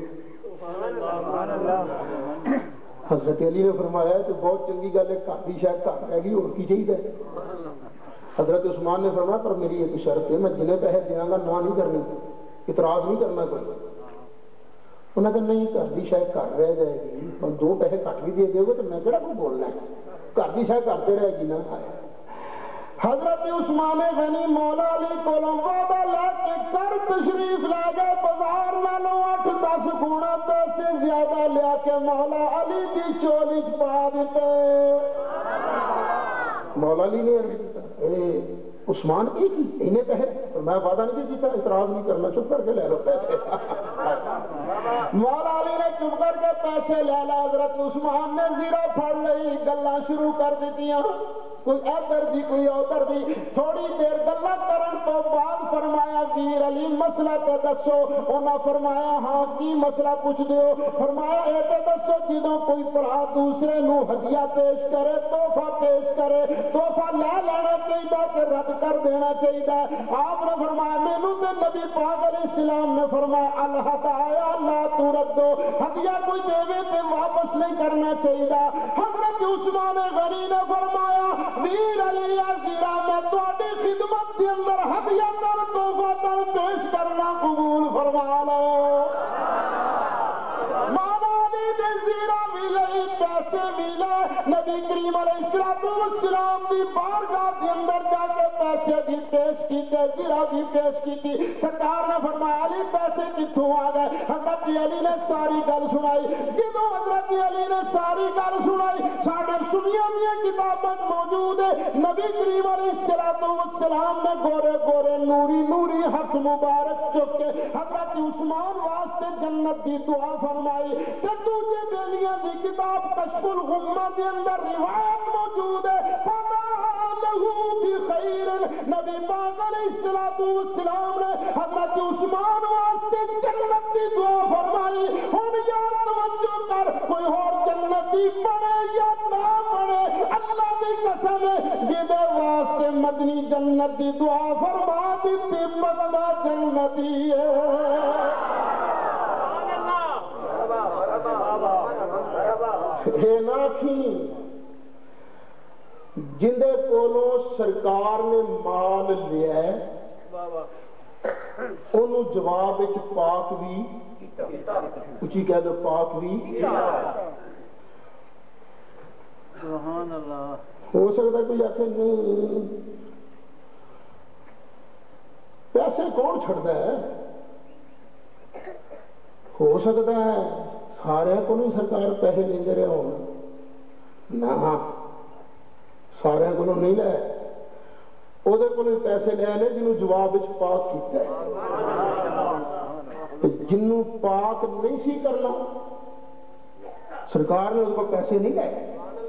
حضرت علی نے فرمایا تو بہت چنگی گل ہے, گھر کی شاید گھر رہ گئی, اور کی چاہیے. حضرت عثمان نے فرمایا پر میری ایک شرط ہے, میں جنہیں پیسے دیاں گا نہ نہیں کرنی, اعتراض نہیں کرنا کوئی. انہوں نے کہا نہیں گھر کی شاید گھر رہ جائے گی, اور دو پیسے کٹ بھی دے دے گے تو میں کہڑا کوئی بولنا ہے, گھر کی شاید کرتے رہے گی نا. حضرت عثمان غنی مولا علی کو وعدہ لے کے گھر تشریف لا گئے, بازار نالوں 8-10 گنا پیسے زیادہ لیا کے مولا علی کی چولی چ پا دیتے. مولا علی نے عثمان کی انہیں کہے میں وعدہ نہیں کیتا, اعتراض نہیں کرنا, چپ کر کے لے لو پیسے. مولا علی نے چپ کر کے پیسے لے لا. حضرت عثمان نے زیرہ پھڑ لئی, گلاں شروع کر دیتیاں, کوئی ادھر دی کوئی ادھر دی. تھوڑی دیر گلاں کرن تو بعد فرمایا ویر علی مسئلہ تے دسو. انہاں فرمایا ہاں کی مسئلہ پوچھ دیو. فرمایا اے تے دسو جدوں کوئی بھرا دوسرے نو ہدیہ پیش کرے, تحفہ پیش کرے, تحفہ لے لینا چاہیے کہ رد کر دینا چاہیے. آپ نے فرمایا مینوں تے نبی پاک علیہ السلام نے فرمایا الہدایا لا تردو, ہدیہ کوئی دے تے واپس نہیں کرنا چاہیے. حضرت عثمان غنی نے فرمایا ویر علی زیرہ میں تہاڈی خدمت کے اندر ہدیہ تر تحفہ پیش کرنا قبول فرما لو. مولا علی نے زیرہ بھی لئی, پیسے بھی لے نبی کریم علیہ السلام دی بارگاہ دے اندر جا کے پیسے بھی پیش کیتے زرہ بھی پیش کی سرکار نے فرمایا علی پیسے کتوں آ گئے حضرت علی نے ساری گل سنائی جدوں حضرت علی نے ساری گل سنائی ساڈے سنیاں دیاں کتاباں موجود ہے نبی کریم علیہ السلام نے گورے گورے نوری نوری ہاتھ مبارک چک کے حضرت عثمان واسطے جنت دی دعا فرمائی تے دوجے بیلیاں دی کتاب کشف الغمہ دے اندر روایت موجود ہے بخیر نبی پاک علیہ السلام نے حضرت عثمان واسطے جنت دی دعا فرمائی ہن یا توجہ کر کوئی اور جنتی پڑے یا نہ پڑے اللہ دی قسم جدے واسطے مدنی جنت دی دعا فرما دیتی بندہ جنتی ہے نا جندے کولوں سرکار نے مال لیا ہے انہوں جواب وچ پاک بھی اچھی کہہ دو پاک بھی سبحان اللہ ہو سکتا ہے کوئی آخر نہیں پیسے کون چھڑتا ہے ہو سکتا ہے سارے کو نہیں سرکار پیسے لے رہے ہو نہ سارے کو نہیں لے وہ پیسے لے لے جنہوں جواب پاک کیتا ہے جنہوں پاک نہیں سی کرنا سرکار نے اس کو پیسے نہیں لے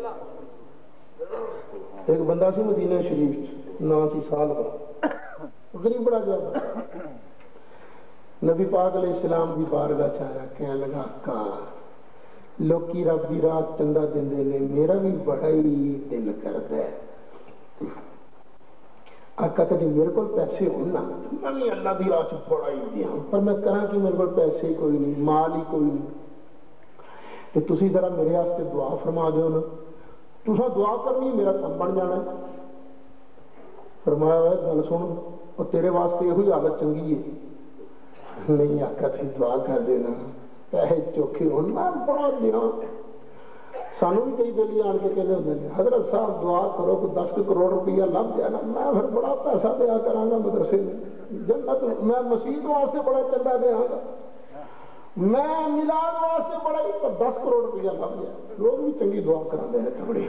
ایک بندہ سی مدینہ شریف نا سی سال کا غریب بڑا جاتا نبی پاک علیہ السلام کی بارگاہ چایا کہنے لگا کا لوکی رب دی رات چندہ دیندے نے میرا بھی بڑا ہی دل کرتا ہے آقا کہ میرے کو پیسے ہونا میں اللہ دی رات بڑا ہی دیا پر میں کہاں کہ میرے کو پیسے کوئی نہیں مال ہی کوئی نہیں تو تسی ذرا میرے واسطے دعا فرما دو نا تساں دعا کرنی میرا کم بن جانا فرمایا ہے گل سن اور تیرے واسطے یہ حالت چنگی ہے نہیں آقا تھی دعا کر دینا پیسے چوکھے ہونا بڑا دیا سانو بھی کئی بیلی آن کے کہنے ہوتے ہیں حضرت صاحب دعا کرو کہ 10 کروڑ روپیہ لگ جائے نا میں پھر بڑا پیسہ دیا کرا گا مدرسے میں جنت میں مسجد واسطے بڑا چندہ دیا گا میں میلاد واسطے بڑا ہی 10 کروڑ روپیہ لگ جائے لوگ بھی چنگی دعا کراتے ہیں تھوڑی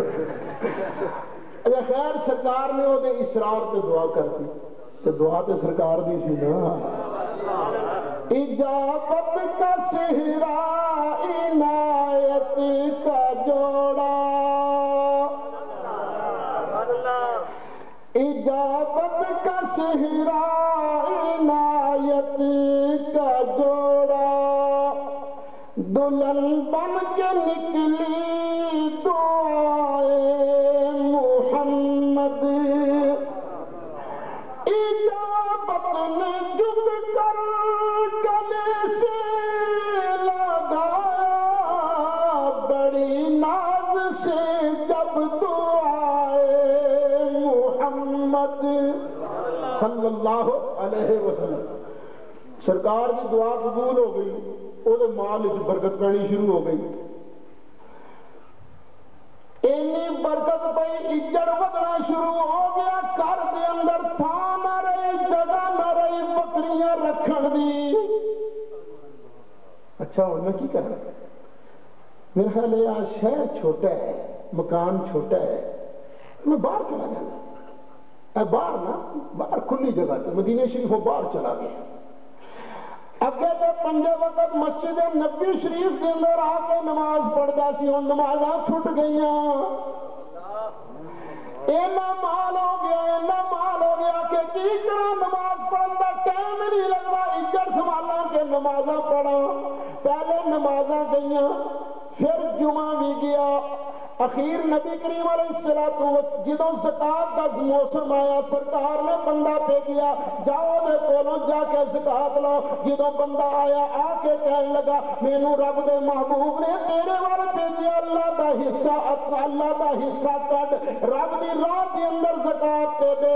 اچھا خیر سرکار نے وہ اسرار پہ دعا کرتی تو دعا تو سرکار دی سی نا اجابت کا صحرا عنایت کا جوڑا اجابت کا صحرا عنایت کا جوڑا دلہن بن کے نکلی دعائے محمد اجابت نے جھک کر گلے سے لگایا بڑی ناز سے جب دعائے محمد صلی اللہ علیہ وسلم سرکار کی دعا قبول ہو گئی وہ مال برکت پانی شروع ہو گئی اینی برکت پئی اجڑ ودنا شروع ہو گیا گھر دے اندر تھان نہ رہی جگہ نہ رہی بکریاں رکھن دی اچھا ہوں میں کی کرنا میرا خیال ہے آج شہر چھوٹا ہے مکان چھوٹا ہے میں باہر چلا جانا باہر نا باہر کھلی جگہ تھی مدینہ شریف وہ باہر چلا گیا اگے تو 5 وقت مسجد نبی شریف کے اندر آ کے نماز پڑھتا سی ہوں نمازاں چھٹ گئیاں اینا مال ہو گیا کہ کی طرح نماز پڑھن کا ٹائم نہیں لگتا اجڑ سنبھالا کے نمازاں پڑھا پہلے نمازاں گئیاں پھر جمعہ بھی گیا اخیر نبی کریم علیہ السلام جدوں زکات کا موسم آیا سرکار نے بندہ بھیجیا جاؤ دے کولوں جا کے زکات لاؤ جدوں بندہ آیا آ کے کہنے لگا مینوں رب دے محبوب نے تیرے وال بھیجیا اللہ دا حصہ کڈ رب دی راہ دے اندر زکات دے دے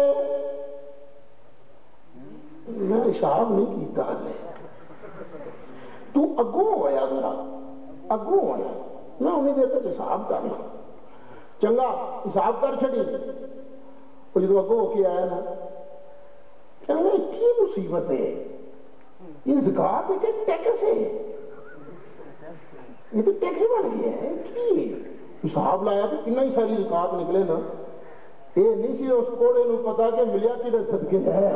میں حساب نہیں کیتا تو اگوں ہویا ذرا اگوں ہویا میں انہیں دیر تک حساب کرنا چنگا حساب کر چھڑی وہ جب اگوں ہو کے آیا نا کہنا کی مصیبت ہے یہ زکات ہے کہ ٹیکس ہے یہ تو ٹیکس بن گیا ہے کی حساب لایا تو کنا ہی ساری زکات نکلے نا یہ نہیں سی اس کوڑے نو پتا کہ ملیا کدھر صدقے ہے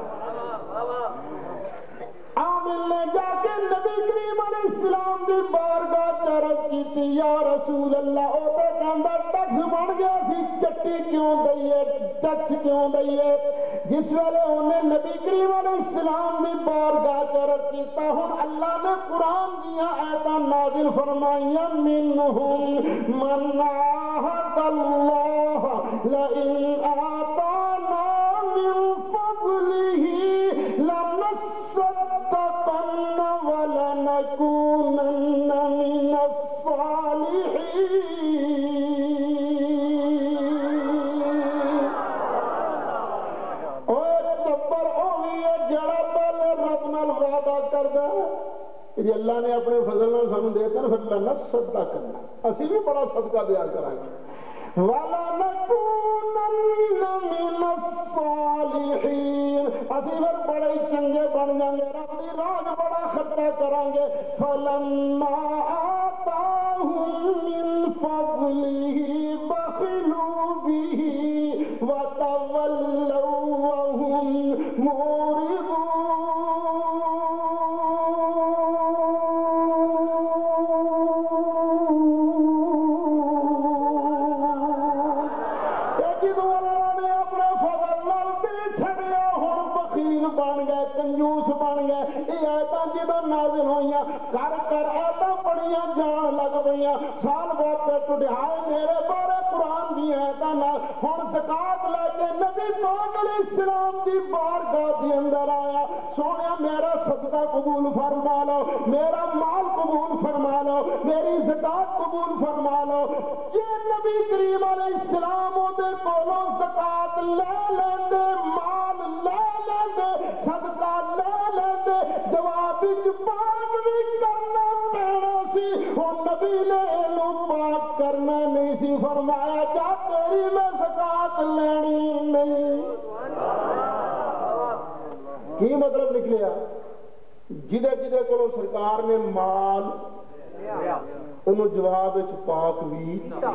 عامل نے جا کے نبی کریم علیہ السلام دی بارگاہ عرض کی یا رسول اللہ او تے کہندا ٹیکس بن گیا سی چٹی کیوں دئیے ٹیکس کیوں دئیے جس ویلے انہیں نبی کریم علیہ السلام دی بارگاہ عرض کیتا ہن اللہ نے قرآن دیا آیتاں نازل فرمائیاں منہم من عاہد اللہ لئن آتانا من فضلہ لنصدقن ولنکونن من الصالحین جی اللہ نے اپنے فضل نال سانو دے کر پھر لنا صدقہ کرنا اسی بھی بڑا صدقہ دیا کریں گے وَلَنَكُونَنَّ مِنَ الصَّالِحِينَ اسی پھر بڑے چنگے بن جائیں گے رب دی راہ بڑا خطہ کریں گے فَلَمَّا آتَاهُم مِّن فَضْلِهِ بَخِلُوا بِهِ وَتَوَلَّوْا وَهُمْ مُعْرِضُونَ کنجوس بن گئے یہ آیتاں جدوں نازل ہوئیاں کر کر آیتاں پڑھیاں جان لگ پئیاں سال بعد پیٹ ڈھائے میرے بارے قرآن دی آیتاں نال ہن زکات لے کے نبی پاک علیہ السلام دی بارگاہ دے اندر آیا سونیا میرا صدقہ قبول فرما لو میرا مال قبول فرما لو میری زکات قبول فرما لو یہ نبی کریم علیہ السلام دے کولوں زکات لے لیندے مال لے لیندے صدقہ لے لیندے جواب پاک بھی کرنا پینا سی ہن نبی نے اینو پاک کرنا نہیں سی فرمایا جا تیری میں زکات لینی نہیں کی مطلب نکلیا جدے جدے کولوں سرکار نے مال انہوں جواب پاک بھی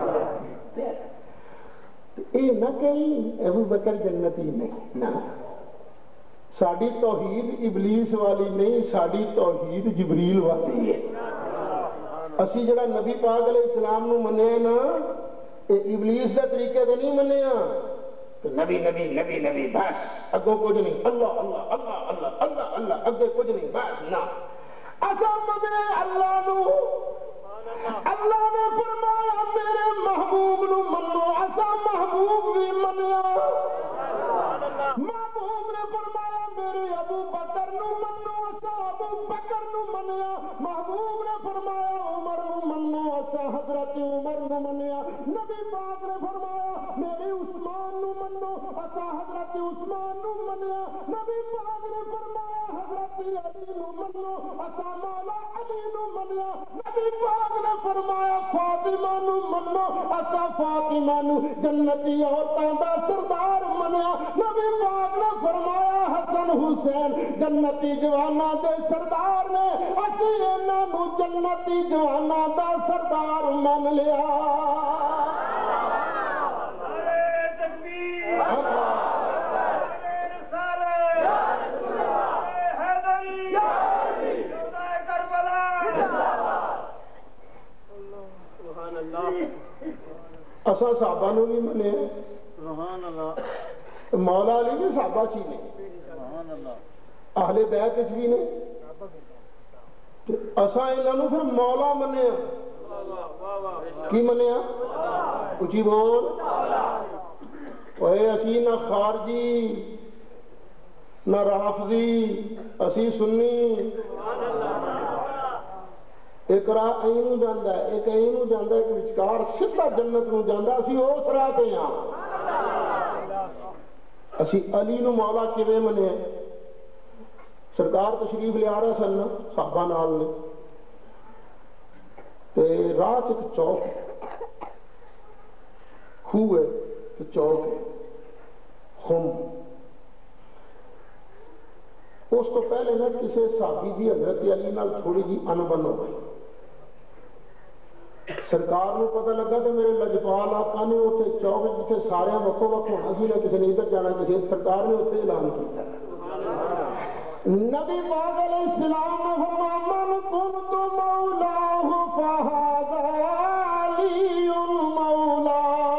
یہ نہ کہیں ابو بکر جنتی نہیں نہ ساڑی توحید ابلیس والی نہیں ساڑی توحید جبریل والی ہے اسی جڑا نبی پاک علیہ السلام نو منے نا یہ ابلیس دے طریقے تو نہیں منے نبی نبی نبی نبی بس اگوں کچھ نہیں اللہ اللہ اللہ اللہ اللہ اللہ اگے کچھ نہیں بس نہ اسا منے اللہ نو اللہ نے فرمایا میرے محبوب نو منو اسا محبوب بھی منیا محبوب نے فرمایا میرے ابو بکر نو منو اسا ابو بکر نو منیا محبوب نے فرمایا عمر نو منو اسا حضرت عمر نو منیا نبی پاک نے فرمایا میرے عثمان نو منو اسا حضرت عثمان نو منیا نبی پاک نے فرمایا حضرت علی نو منو اسا مولا علی نو منیا نبی پاک نے فرمایا فاطمہ نو منو اسا فاطمہ نو جنتی عورتاں دا سردار منیا نبی پاک نے فرمایا حسن حسین جنتی جواناں دے سردار نے اسی انہاں نو جنتی جواناں دا سردار من لیا اسا صحابہ نو بھی منے سبحان اللہ مولا علی بھی صحابہ چی نے سبحان اللہ اہل بیت وچ بھی نے اسا انہاں نو پھر مولا منیا کی منیا اچھی بول اوے اسی نہ خارجی نہ رافضی اسی سنی ایک راہ اینو جاندا ہے ایک اینو جاندا ہے ایک وچکار سیدھا جنت نو جاندا اسی اس راہ تے ہاں اسی علی نو مولا کیویں منے سرکار تشریف لے آ رہا سن صحابہ نال نے تے راہ چ ایک چوک ہے، خوہ ہے تے چوک ہے خم۔ اس تو پہلے نہ کسی صحابی دی حضرت علی نال تھوڑی جی انبن ہو گئی۔ سرکار نو پتہ لگا تو میرے لجپال آقا نے اتنے چوک جتنے سارے وکھو وکھ ہونا سی نہ کسی نے ادھر جانا کسی، سرکار نے اتنے اعلان کیا۔ نبی پاک علیہ السلام نے فرمایا من کنت مولاہ فہذا علی مولا۔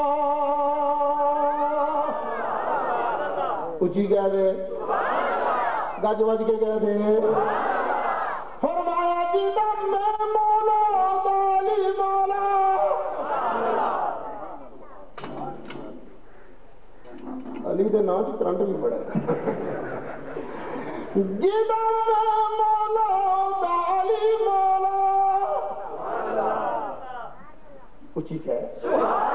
اچھی کہہ دے، گج وج کے کہہ دے، فرمایا جیتا میں مولا علی مولا۔ علی دے نام چ کرنٹ بھی بڑا جیتا میں مولا علی مولا۔ اچھی کہہ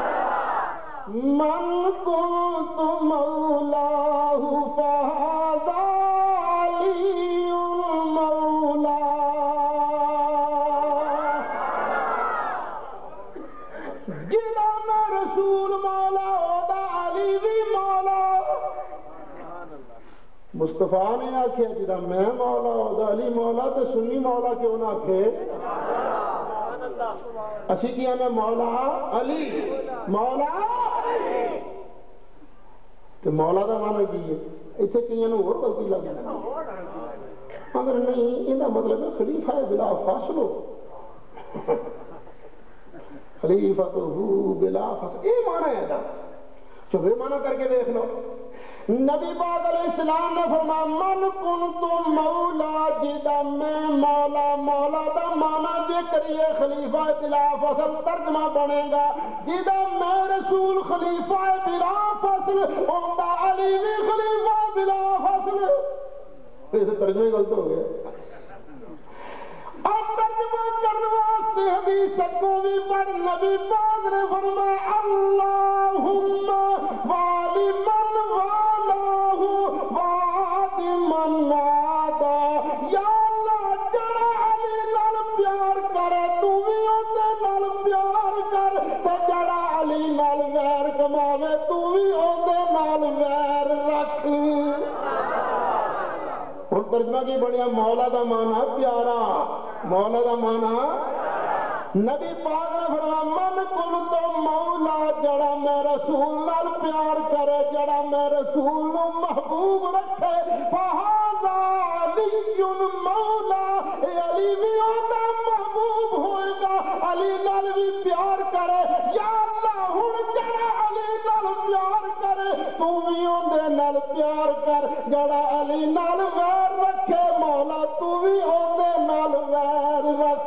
من کنت مولاہ فہذا علی مولا۔ جدا میں رسول مولا دا علی بھی مولا۔ مصطفیٰ نے آکھیا جدا میں مولا دا علی مولا تو سنی مولا کیوں نہ آکھے؟ اسی کیا نے مولا علی مولا علی۔ تو مولا دا معنی کی ہے؟ اتنے کئی نے اور غلطی لگ جانا، مگر نہیں، یہ مطلب ہے خلیفہ بلا فاصلو، خلیفۃ بلا فاصلو، یہ معنی ہے۔ چوبے معنی کر کے دیکھ لو۔ نبی پاک علیہ السلام نے فرمایا من کنت مولا جدا میں مولا۔ مولا دا معنی جے کریے خلیفہ بلا فصل ترجمہ بنے گا جدا میں رسول خلیفہ بلا فصل اوندا علی بھی خلیفہ بلا فصل۔ یہ ترجمہ غلط ہو گیا۔ اب ترجمہ کرنے واسطے حدیث کو بھی پڑھ، نبی پاک نے فرمایا اللہم والی من والاہ وعاد من عادا۔ یا اللہ جڑا علی نال پیار کرے تو بھی اودے نال پیار کر، تے جڑا علی نال ویر کماوے تو بھی اودے نال ویر رکھ۔ ہن ترجمہ کی بنیا مولا دا معنی پیارا، مولا دا معنی نبی پاک نے فرمایا من کنت مولا جڑا میں رسول نال پیار کرے، جڑا میں رسول نو محبوب رکھے، فہذا علی مولا، اے علی بھی اوندا محبوب ہوئے گا، علی نال بھی پیار کرے۔ یا اللہ ہن جڑا علی نال پیار کرے تو بھی اودے نال پیار کر، جڑا علی نال ویر رکھے مولا تو بھی اودے نال ویر رکھ۔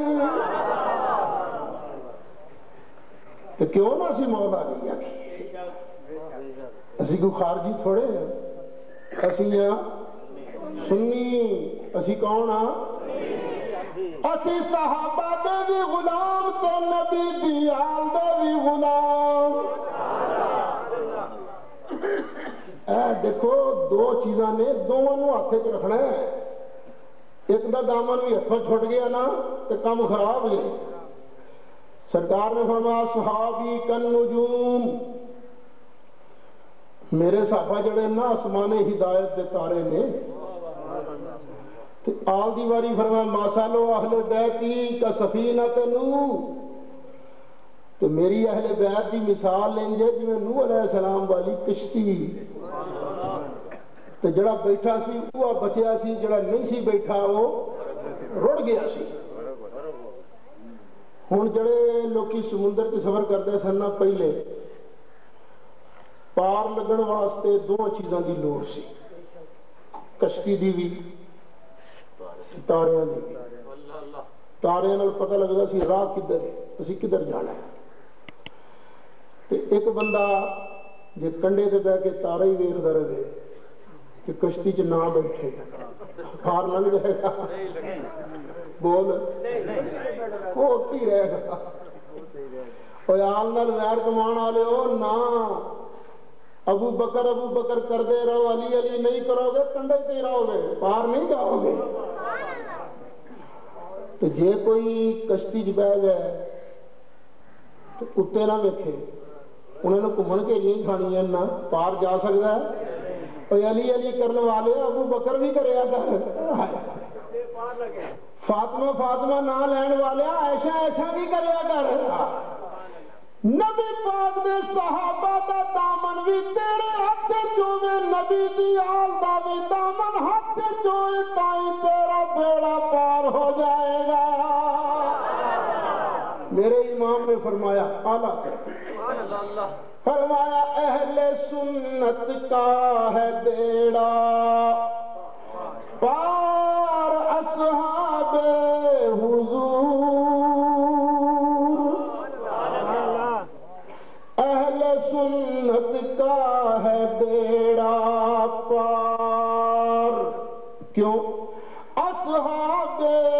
تو کیوں نہ اسی مولا نہیں آکھیے؟ اسی کو خارجی تھوڑے ہیں، اسی ہاں سنی، اسی کون ہاں؟ اسی صحابہ دے بھی غلام تے نبی دی آل دے بھی غلام۔ اے دیکھو دو چیزاں نے، دونوں ہاتھ وچ رکھنا ہے۔ ایک دا دامن بھی ہاتھوں چھٹ گیا نا تو کام خراب گئے۔ سرکار نے فرمایا صحابی کن نجوم، میرے صحابہ جڑے نا آسمان ہدایت دے تارے نے۔ آل دیواری فرمایا ماسالو اہل بیتی کا سفینۃ نوح، تو میری اہل بیت دی مثال لیں گے جی میں نوح علیہ السلام والی کشتی، تو جڑا بیٹھا سی وہ بچیا سی، جڑا نہیں سی بیٹھا وہ رڑ گیا سی۔ ہن جڑے لوکی سمندر کے سفر کرتے سن نا پہلے، پار لگن واسطے دو چیزاں دی لوڑ سی، کشتی دی بھی تاریاں دی بھی۔ تاریاں نال پتہ لگدا سی راہ کدھر ہے، اسی کدھر جانا ہے۔ تے ایک بندہ جے کنڈے تے بیٹھ کے تارا ہی ویکھدا رہے کہ کشتی چ نہ بیٹھے پار لنگ جائے گا، بول وہ اتھی رہے گا۔ اور آل نال ویر کمان والے ہو نہ، ابو بکر کردے رہو، علی علی نہیں کرو گے کنڈے تے رہو گے، پار نہیں جاؤ گے۔ تو جے کوئی کشتی چ بہ جائے تو اتنے نہ ویکھے، انہوں نے گھومن کے نہیں کھانی ہے نہ پار جا سکتا ہے۔ علی علی کرنے والے ابو بکر بھی کریا کر، فاطمہ فاطمہ نہ لین والے عائشہ عائشہ بھی کریا کر۔ نبی پاک دے صحابہ دا دامن بھی تیرے ہاتھ چوے، نبی دی آل دا بھی دامن ہاتھ چوے، تائیں تیرا بیڑا پار ہو جائے گا۔ میرے امام نے فرمایا اعلیٰ فرمایا اہل سنت کا ہے بیڑا پار اصحاب حضور، اہل سنت کا ہے بیڑا پار، کیوں؟ اصحاب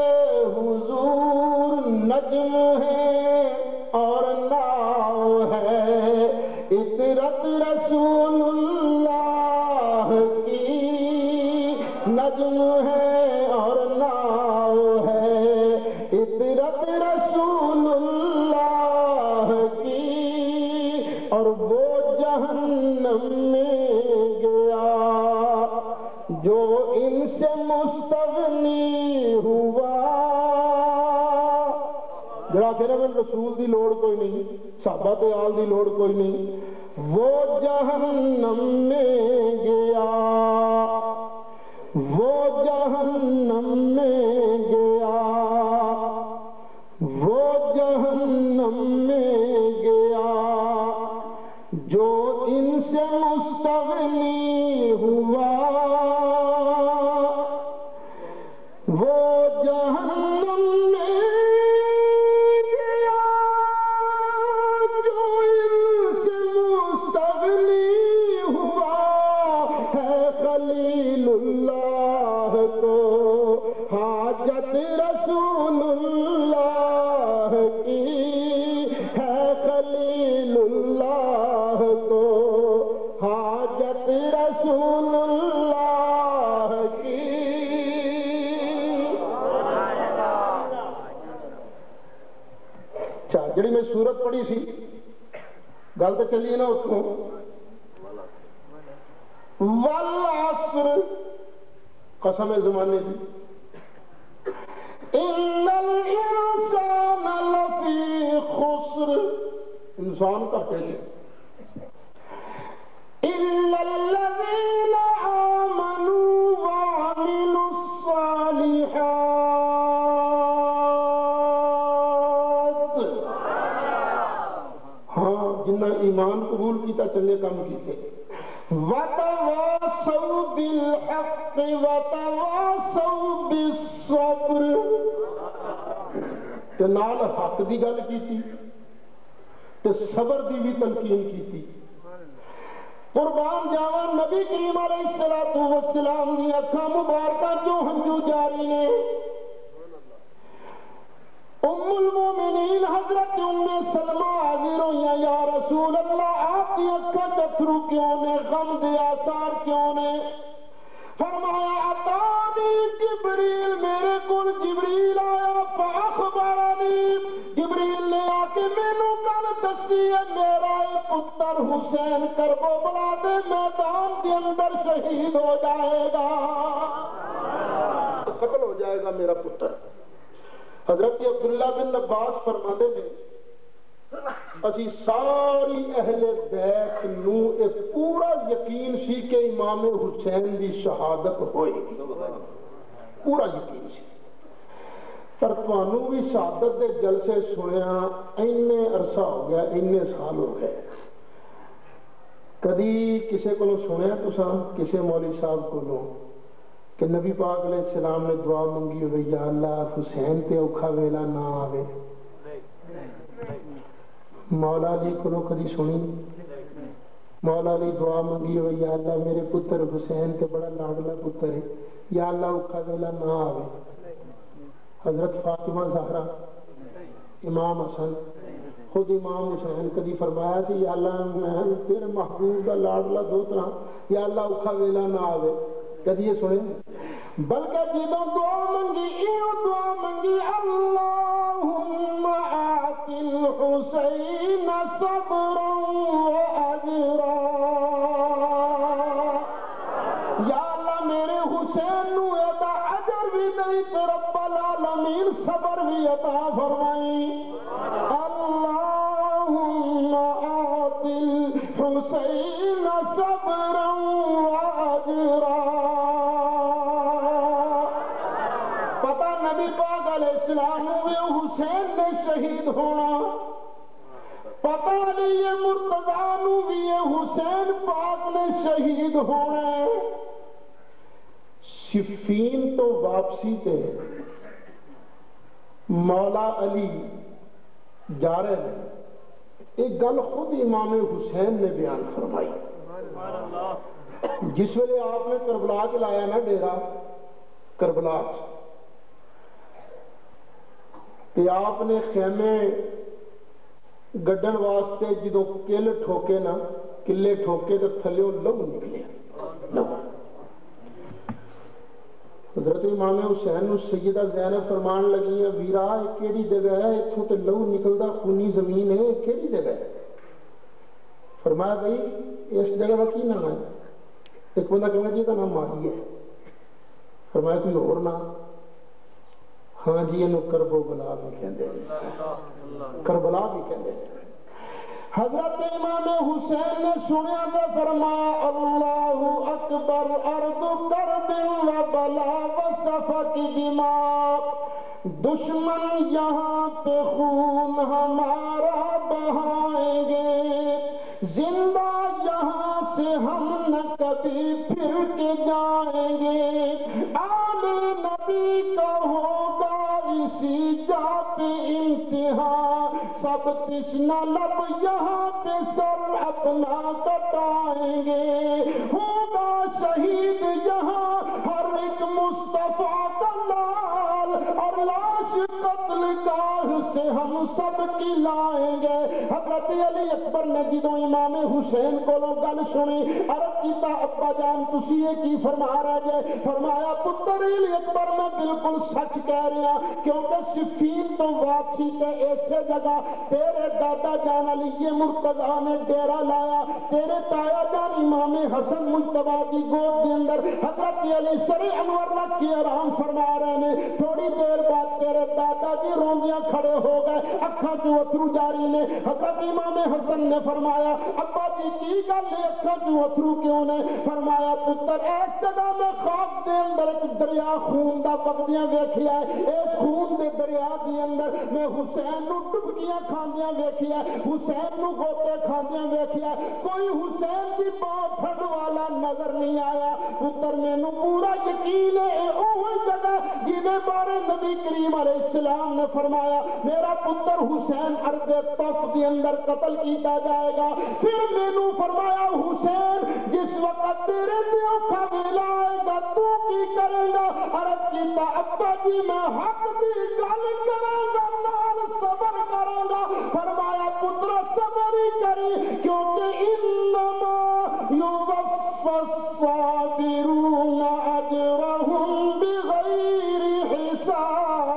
حضور نجم ہے اور ناؤ ہے، اطرت رسول اللہ کی نجم ہے اور ناؤ ہے، اطرت رسول اللہ کی، اور وہ جہنم میں گیا جو ان سے مستغنی ہوا۔ جڑا کہنے میں رسول دی لوڑ کوئی نہیں، صحابہ تے آل دی لوڑ کوئی نہیں، وہ جہنم میں گیا، وہ جہنم میں گیا، وہ جہنم میں گیا جو ان سے مستغنی ہوا، وہ جہنم میں گیا جو ان سے مستغنی ہوا، ہے خلیل اللہ کو حاجت رسول اللہ کی، ہے خلیل اللہ کو حاجت رسول اللہ کی۔ جڑی میں سورت پڑھی سی گل تو چلی نا اتوں، والعصر قسم زمانے دی، ان الانسان لفی خسر، انسان کہتے تھے، الا الذین آمنوا وعملوا الصالحات، جنہ ایمان قبول کیتا چلے کام کیتے، وَتَوَاسَوْا بِالْحَقِّ وَتَوَاسَوْا بِالصَّبْرِ، تے نال حق دی گل کیتی تے صبر دی بھی تلقین کیتی۔ قربان جاواں نبی کریم علیہ الصلوۃ والسلام دی اکھاں مبارکاں جو ہنجو جاری نے۔ ام المومنین حضرت ام سلمہ حاضر ہوئیں، یا رسول اللہ آپ کی اکھاں چترو کیوں نے، غم دے آثار کیوں نے؟ فرمایا اتانی جبریل، میرے کول جبریل آیا، فاخبرنی، جبریل نے آ کے مینوں گل دسی ہے، میرا یہ پتر حسین کربو بلا دے میدان کے اندر شہید ہو جائے گا، قتل ہو جائے گا میرا پتر۔ حضرت عبداللہ بن عباس فرماتے ہیں اسی ساری اہل بیت نو ایک پورا یقین سی کہ امام حسین دی شہادت ہوئے گی، پورا یقین سی، پر تانوں بھی شہادت دے جلسے سنیا اینے عرصہ ہو گیا، اینے سال ہو گئے، کدی کسے کو سنیا تساں کسے مولوی صاحب کو کہ نبی پاک علیہ السلام نے دعا منگی ہوئی یا اللہ حسین تے اوکھا ویلا نہ آوے؟ مولا علی کو کدی سنی؟ مولا علی دعا منگی ہوئی یا اللہ میرے پتر حسین تے بڑا لاڈلا پتر ہے، یا اللہ اوکھا ویلا نہ آوے؟ حضرت فاطمہ زہرا، امام حسن، خود امام حسین کدی فرمایا سی یا اللہ میں تیرے محبوب دا لاڈلا دوترا، یا اللہ اوکھا ویلا نہ آوے؟ کدی یہ سنے؟ بلکہ جدوں دعا منگی ایو دعا منگی اللہم آت الحسین صبرا و اجرا، یا اللہ میرے حسین نو عطا اجر بھی دئی تے رب العالمین صبر بھی عطا فرمائی۔ اللہم آت الحسین صبرا و اجرا۔ پتہ نبی پاک علیہ السلام ہوئے حسین نے شہید ہونا، پتہ علی مرتضیٰ نو بھی حسین پاک نے شہید ہونا ہے۔ صفین تو واپسی تے مولا علی جا رہے ہیں، ایک گل خود امام حسین نے بیان فرمائی۔ جس ویلے آپ نے کربلا چ لایا نا ڈیرا کربلا تے آپ نے خیمے گڈن واسطے جدوں کل ٹھوکے نا، کلے ٹھوکے تو تھلیوں لہو نکلے لہو۔ حضرت امام حسین نو سیدہ زینب فرمان لگی ہیں ویرا یہ کیڑی جگہ ہے، اتھوں تے لہو نکلدا خونی زمین ہے، یہ کیڑی جگہ ہے؟ فرمایا بھائی اس جگہ کا کی نام ہے؟ ایک بندہ کہنا جی کا نام ماہی ہے۔ فرمایا کوئی اور نام؟ ہاں جی یہ کربو بلا بھی کہندے ہیں، کربلا بھی کہندے ہیں۔ حضرت امام حسین نے سنیا تو فرمایا اللہ اکبر ارض کرب و بلا و سفک دماغ، دشمن یہاں پہ خون ہمارا بہائیں گے، زندہ یہاں سے ہم نہ کبھی پھر کے جائیں گے، آل نبی کا ہوگا اسی جا پہ امتحان، سب تشنہ لب یہاں پہ سر اپنا کٹائیں گے، ہوگا شہید یہاں ہر ایک مصطفیٰ کا لال، اور لاش قتل گاہ سے ہم سب کی لائیں گے۔ حضرت علی اکبر نے جدوں امام حسین کو گل سنی عرض کیتا ابا جان تسی یہ کی فرما رہے جے؟ فرمایا پتر علی اکبر میں بالکل سچ کہہ رہا، کیونکہ صفین تو واپسی تے ایسے جگہ تیرے دادا جان علی مرتضیٰ نے ڈیرا لایا، تیرے تایا جان امام حسن مجتبیٰ دی گود کے اندر حضرت علی سر انور رکھ کے آرام فرما رہے ہیں۔ تھوڑی دیر بعد تیرے دادا جی روندیاں کھڑے ہو گئے، اکھاں چوں اتھرو جاری نے۔ حضرت امام حسن نے فرمایا ابا جی کی گل ہے اکھاں چوں اتھرو کیوں نے؟ فرمایا پتر اس جگہ میں خواب دے اندر ایک دریا خون دا وگدیاں ویکھیا ہے، اس خون دے دریا دے اندر میں حسین نو ڈبکیاں کھاندیاں ویکھیا ہے، حسین نو گوتے کھاندیاں ویکھیا ہے، کوئی حسین دی باہ پھڑ والا نظر نہیں آیا۔ پتر مینوں پورا یقین ہے اوہی جگہ جہدے بارے نبی کریم علیہ السلام نے فرمایا میرا پتر حسین ارض طف کے اندر قتل کیتا جائے گا۔ پھر مینوں فرمایا حسین جس وقت تیرے تے اوکھا ویلا آئے گا تو کی کرے گا؟ عرض کیتا ابا جی میں حق دی گل کراں گا نال صبر کراں گا۔ فرمایا پتر صبر ہی کری کیونکہ انما یوفى الصابرون اجرهم بغیر حساب۔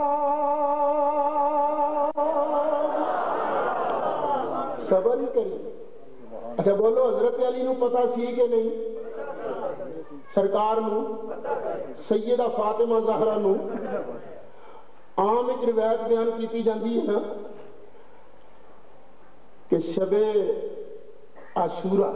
صبر ہی کری۔ اچھا بولو حضرت علی نو پتا سی کہ نہیں؟ سرکار نو سیدہ فاطمہ زہرا نو عام ایک روایت بیان کیتی جاندی ہے نا کہ شب عاشورہ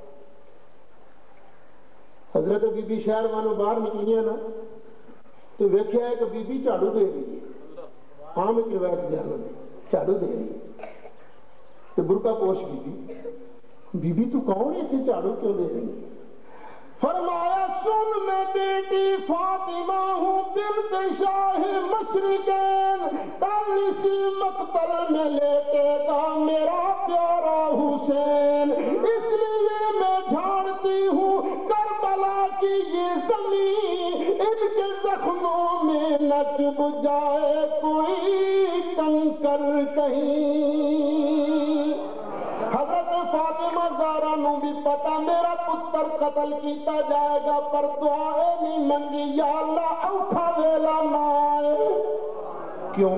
حضرت بی بی شہر وانو باہر نکلی ہے نا تو ویکھیا ہے کہ بی بی جھاڑو دے رہی ہے، عام ایک روایت بیان ہوئی جھاڑو دے رہی ہے تو برقع پوش بی بی تو کون ہے اتنے جھاڑو کیوں دے رہی ہے؟ فرمایا سن میں بیٹی فاطمہ ہوں بنت شاہ مشرقین، اسی مقتل میں لیٹے گا میرا پیارا حسین، اس لیے میں جھاڑتی ہوں کربلا کی یہ زمین، ان کے زخموں میں نہ چبھ جائے کوئی کنکر کہیں۔ حضرت فاطمہ زہرا نو بھی پتا میرا پتر قتل کیتا جائے گا، پر دعا نہیں منگی یا اللہ اوکھا ویلا نہ آئے۔ کیوں؟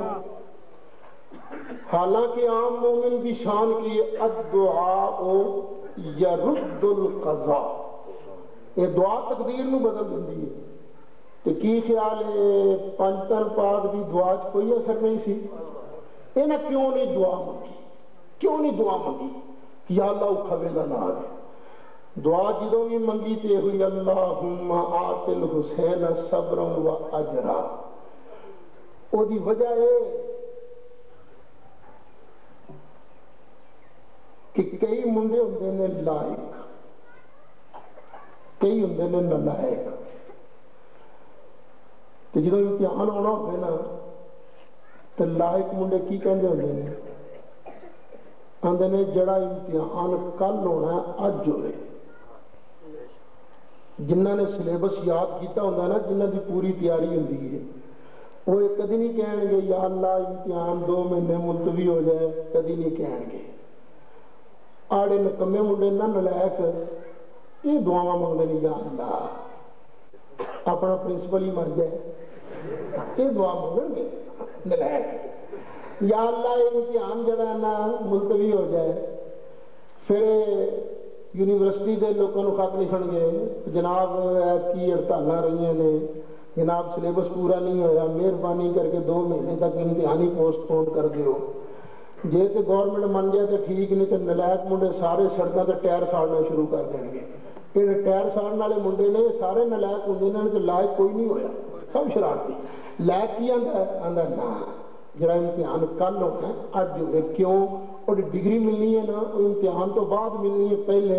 حالانکہ عام مومن کی شان کی الدعاء یرد القضاء، یہ دعا تقدیر نو بدل دیندی ہے۔ تو کی خیال ہے پنجتن پاک دی دعا چ کوئی اثر نہیں سی؟ انہیں کیوں نہیں دعا منگی؟ کیوں نہیں دعا منگی کہ یا اللہ اوکھا ویلا نہ آئے؟ دعا جدوں بھی منگی تے ہوئی اللہم آت الحسین صبرا و اجرا۔ او دی وجہ ہے کہ کئی منڈے ہوندے نے لائق، کئی ہوندے نے نالائق۔ تو جدوں امتحان ہونا ہوئے نا تو لائق منڈے کی کہندے ہوندے نے؟ آندے نے جڑا امتحان کل ہونا ہے اج ہوئے۔ جنہ نے سلیبس یاد کیتا ہوندا نا، جنہ دی پوری تیاری ہوندی ہے، وہ کدی نہیں کہن گے یا اللہ امتحان 2 مہینے ملتوی ہو جائے، کدی نہیں کہن گے۔ آڑے نکمے منڈے نہ نالائق یہ دعاواں منگدے نہیں یا اللہ اپنا پرنسپل ہی مر جائے، یہ دعا منگن گے نالائق۔ یا اللہ یہ امتحان جڑا ہے نا ملتوی ہو جائے، پھر یونیورسٹی دے لوگوں کو خط لکھن گے جناب کی ہڑتالاں رہی نے، جناب سلیبس پورا نہیں ہویا، مہربانی کر کے 2 مہینے تک امتحانی پوسٹ پون کر دیو۔ جے تو گورنمنٹ من جائے تو ٹھیک، نہیں تو نالائق منڈے سارے سڑکوں تے ٹائر ساڑنا شروع کر دیں گے۔ یہ ٹائر ساڑن والے منڈے نے سارے نالائق ہوندے نے، تو لائق کوئی نہیں ہویا، سب شرارتی۔ لائق کی آندا نا جڑا امتحان کل ہونا ہے اج ہوئے۔ کیوں؟ اور ڈگری ملنی ہے نا وہ امتحان تو بعد ملنی ہے، پہلے۔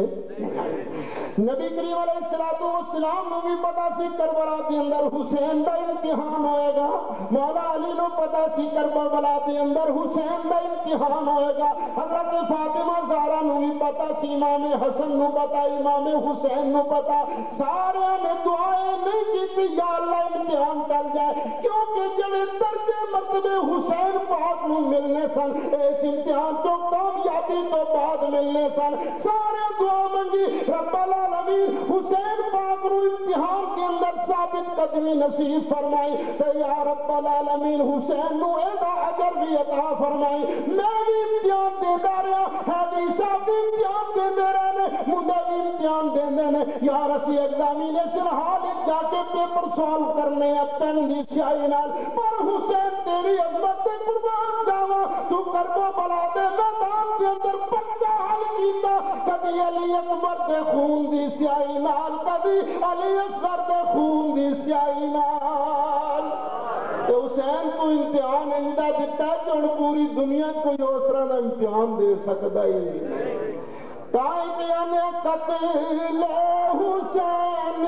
نبی کریم علیہ السلام نو بھی پتا سی کربلا دے اندر حسین دا امتحان ہوئے گا، مولا علی نو پتا سی کربلا دے اندر حسین دا امتحان ہوئے گا، حضرت فاطمہ زہرا نو بھی پتا سی، امام حسن نو پتا، امام حسین نو پتا، سارے نے دعائیں نہیں کی یا اللہ امتحان ٹل جائے، کیونکہ جڑے درجے مرتبے حسین پاک نو ملنے سن اس امتحان تو کامیابی تو بعد ملنے سن، سارے دعا منگی رب العالمین حسین پاک نو امتحان کے اندر ثابت قدمی نصیب فرمائی، تے یا رب العالمین حسین نو ایدا اجر بھی عطا فرمائی۔ میں بھی امتحان دیتا رہا، حیدری صاحب بھی امتحان دیتے رہے، منڈے بھی امتحان دیندے نے، یار اسی ایگزامینیشن ہال جا کے پیپر سالو کرنے پین دی سیاہی نال، پر حسین تیری عظمت تے قربان جاواں، تو کربلا دے میدان کے اندر پرچہ حل کیتا، کدی علی اکبر دے خون دی سیاہی نال، کدی علی اصغر دے خون دی سیاہی نال۔ حسین کو امتحان انجدہ دیتا ہے کہ ان پوری دنیا کوئی اس طرح نہ امتحان دے سکتا ہی تائیدیان قتل حسین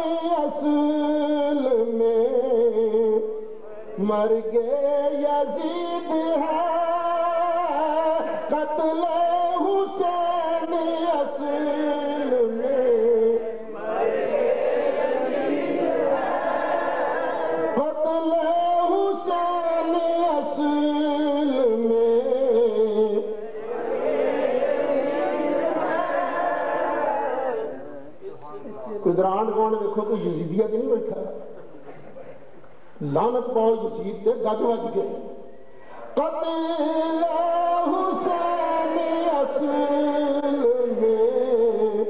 اصل میں مرگ یزید ہے، قتل حسین اصل میں قتل حسین اصل میں قدران کون دیکھو کوئی یزیدیہ نہیں بیٹھا، لعنت پاؤ یزید تے گج وج کے قتل حسین اصل میں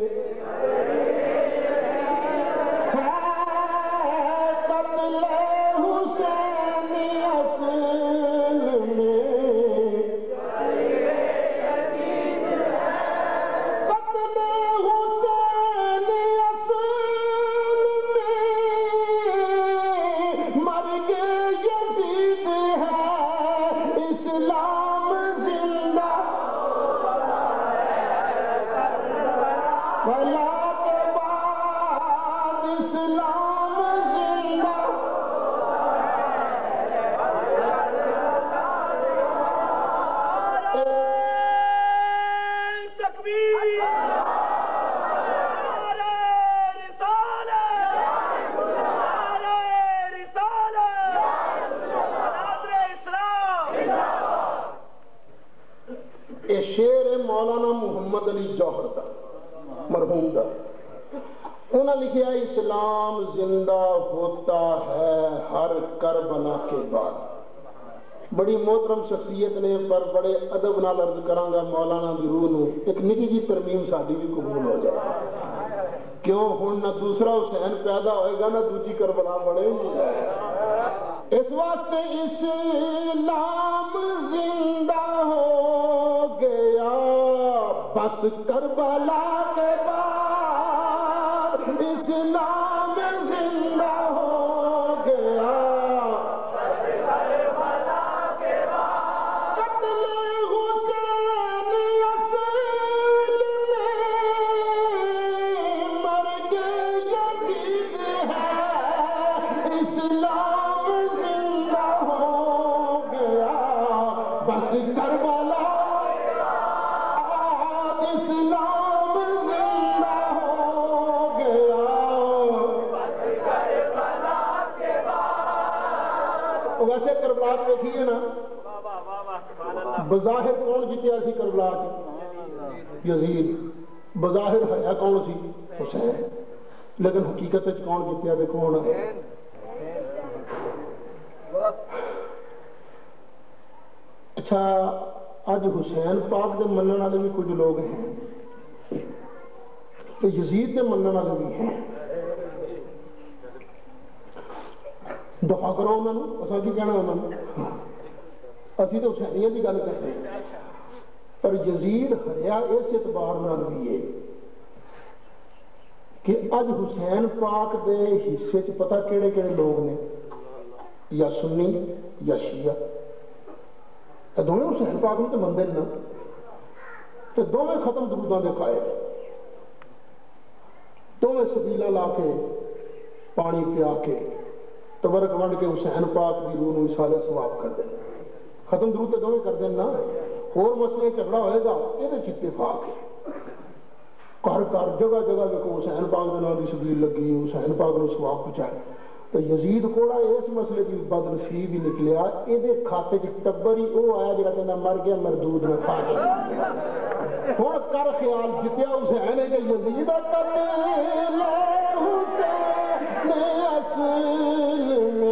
قتل حسین اصل میں قتل حسین اصل میں مرگ یزید ہے، اسلام زندہ بھلا کے بعد اسلام زندہ۔ یہ شعر ہے مولانا محمد علی جوہر کا، مرحوم دا انہوں نے لکھا اسلام زندہ ہوتا ہے ہر کربلا کے بعد. بڑی محترم شخصیت نے پر بڑے ادب نال عرض کراں گا مولانا دی روح نو ایک نکی جی ترمیم ساڈی بھی قبول ہو جائے. کیوں ہن نہ دوسرا حسین پیدا ہوئے گا نہ دوجی کربلا بڑے گی. اس واسطے اسلام زندہ ہو گیا بس کربلا کے بعد. اسلام زندہ ہو گیا دیکھیے نا بظاہر کون جیتیا سی کربلا کی؟ یزید. بظاہر ہے کون سی؟ حسین. لیکن حقیقت کون جیتیا دیکھو ہونا. اچھا اج حسین پاک دے منن والے بھی کچھ لوگ ہیں تو یزید دے منن والے بھی ہیں. دفاع کرو انہوں نے اصل کی کہنا انہوں نے اسی تو حسینیت کی گل کرتے ہیں. پر یزید ہریا اس اعتبار نال بھی ہے کہ اج حسین پاک دے حصے چ پتہ کیڑے کیڑے لوگ نے یا سنی یا شیعہ. دونوں حسین پاک میں تو مندے نا تو دونوں ختم دروداں دے قائل. دونوں سبیلا لا کے پانی پیا کے تبرک ونڈ کے حسین پاک دی روح نو اصالہ ثواب کر دیں. ختم درود تو دونوں کر دیں نا. اور مسئلے جھگڑا ہوئے گا یہ اتفاق ہے. گھر گھر جگہ جگہ دیکھو حسین پاک دے نام دی شبیل لگی حسین پاک نو ثواب پہنچائے. تو یزید کوڑا اس مسئلے کی بد نصیب ہی نکلیا. یہ کھاتے چ ٹبر ہی وہ آیا جڑا کہنا مر گیا مردود نہ کھا گیا. ہوں کر خیال جتیا حسین ہے کہ یزید قتل حسین اصل میں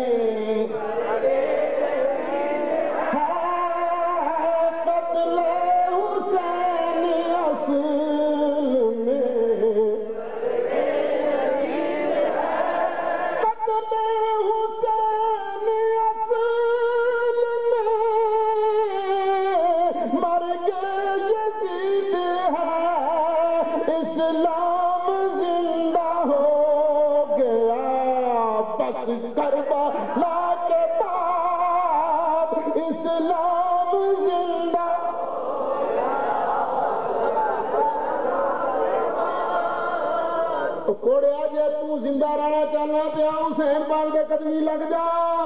زندہ رہنا چاہنا تو حسین پاک دے قدمی لگ جا.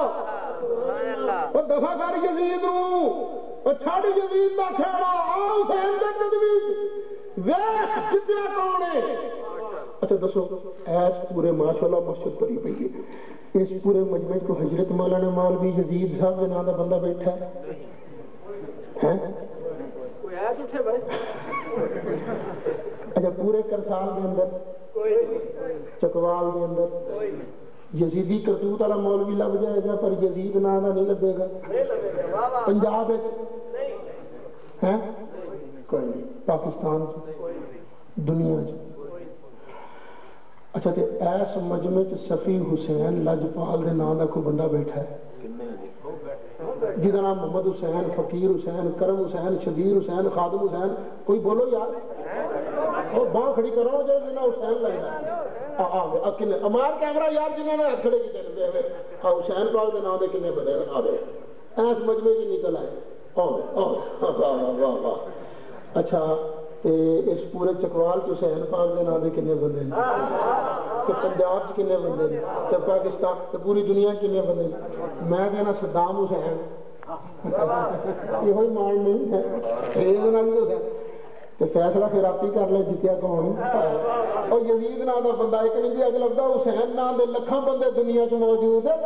دفاع کر یزید نو چھڑ یزید دا کھیڑا آ حسین دے قدمی ویکھ جتیا کون ہے. اچھا دسو ایس پورے ماشاءاللہ مسجد بھری پئی ہے. اس پورے مجمع کو حضرت مولانا مولوی یزید صاحب کے نام دا بندہ بیٹھا ہے. اچھا پورے کرسال کے اندر چکوال کے اندر یزیدی کرتوت والا مولوی لگ جائے گا پر یزید نام کا نہیں لبے گا. پنجاب ہے کوئی نہیں. پاکستان دنیا اچھا تے ایس مجمع صفی حسین لجپال دے نام کا کوئی بندہ بیٹھا ہے جہاں نام محمد حسین فقیر حسین کرم حسین شبیر حسین خادم حسین. کوئی بولو یار وہ باں کھڑی کرو جو جنہیں حسین لگتا ہے. امار کیمرہ یار جنہوں نے ہاتھ کھڑے کی دے حسین پاک کے نام دے کنے بنے آ رہے ایس مجمع کی نکل آئے. اچھا اس پورے چکوال حسین پاک کے نام دے کنے بندے ہیں تو پنجاب کنے بندے ہیں تو پاکستان تو پوری دنیا کنے بندے ہیں. میں کہنا صدام حسین یہ مان نہیں ہے. تو فیصلہ پھر آپ ہی کر لے جتیا کون. اور یزید نام کا بندہ ایک نہیں اج لگتا حسین نام دے لکھاں بندے دنیا چ موجود ہے.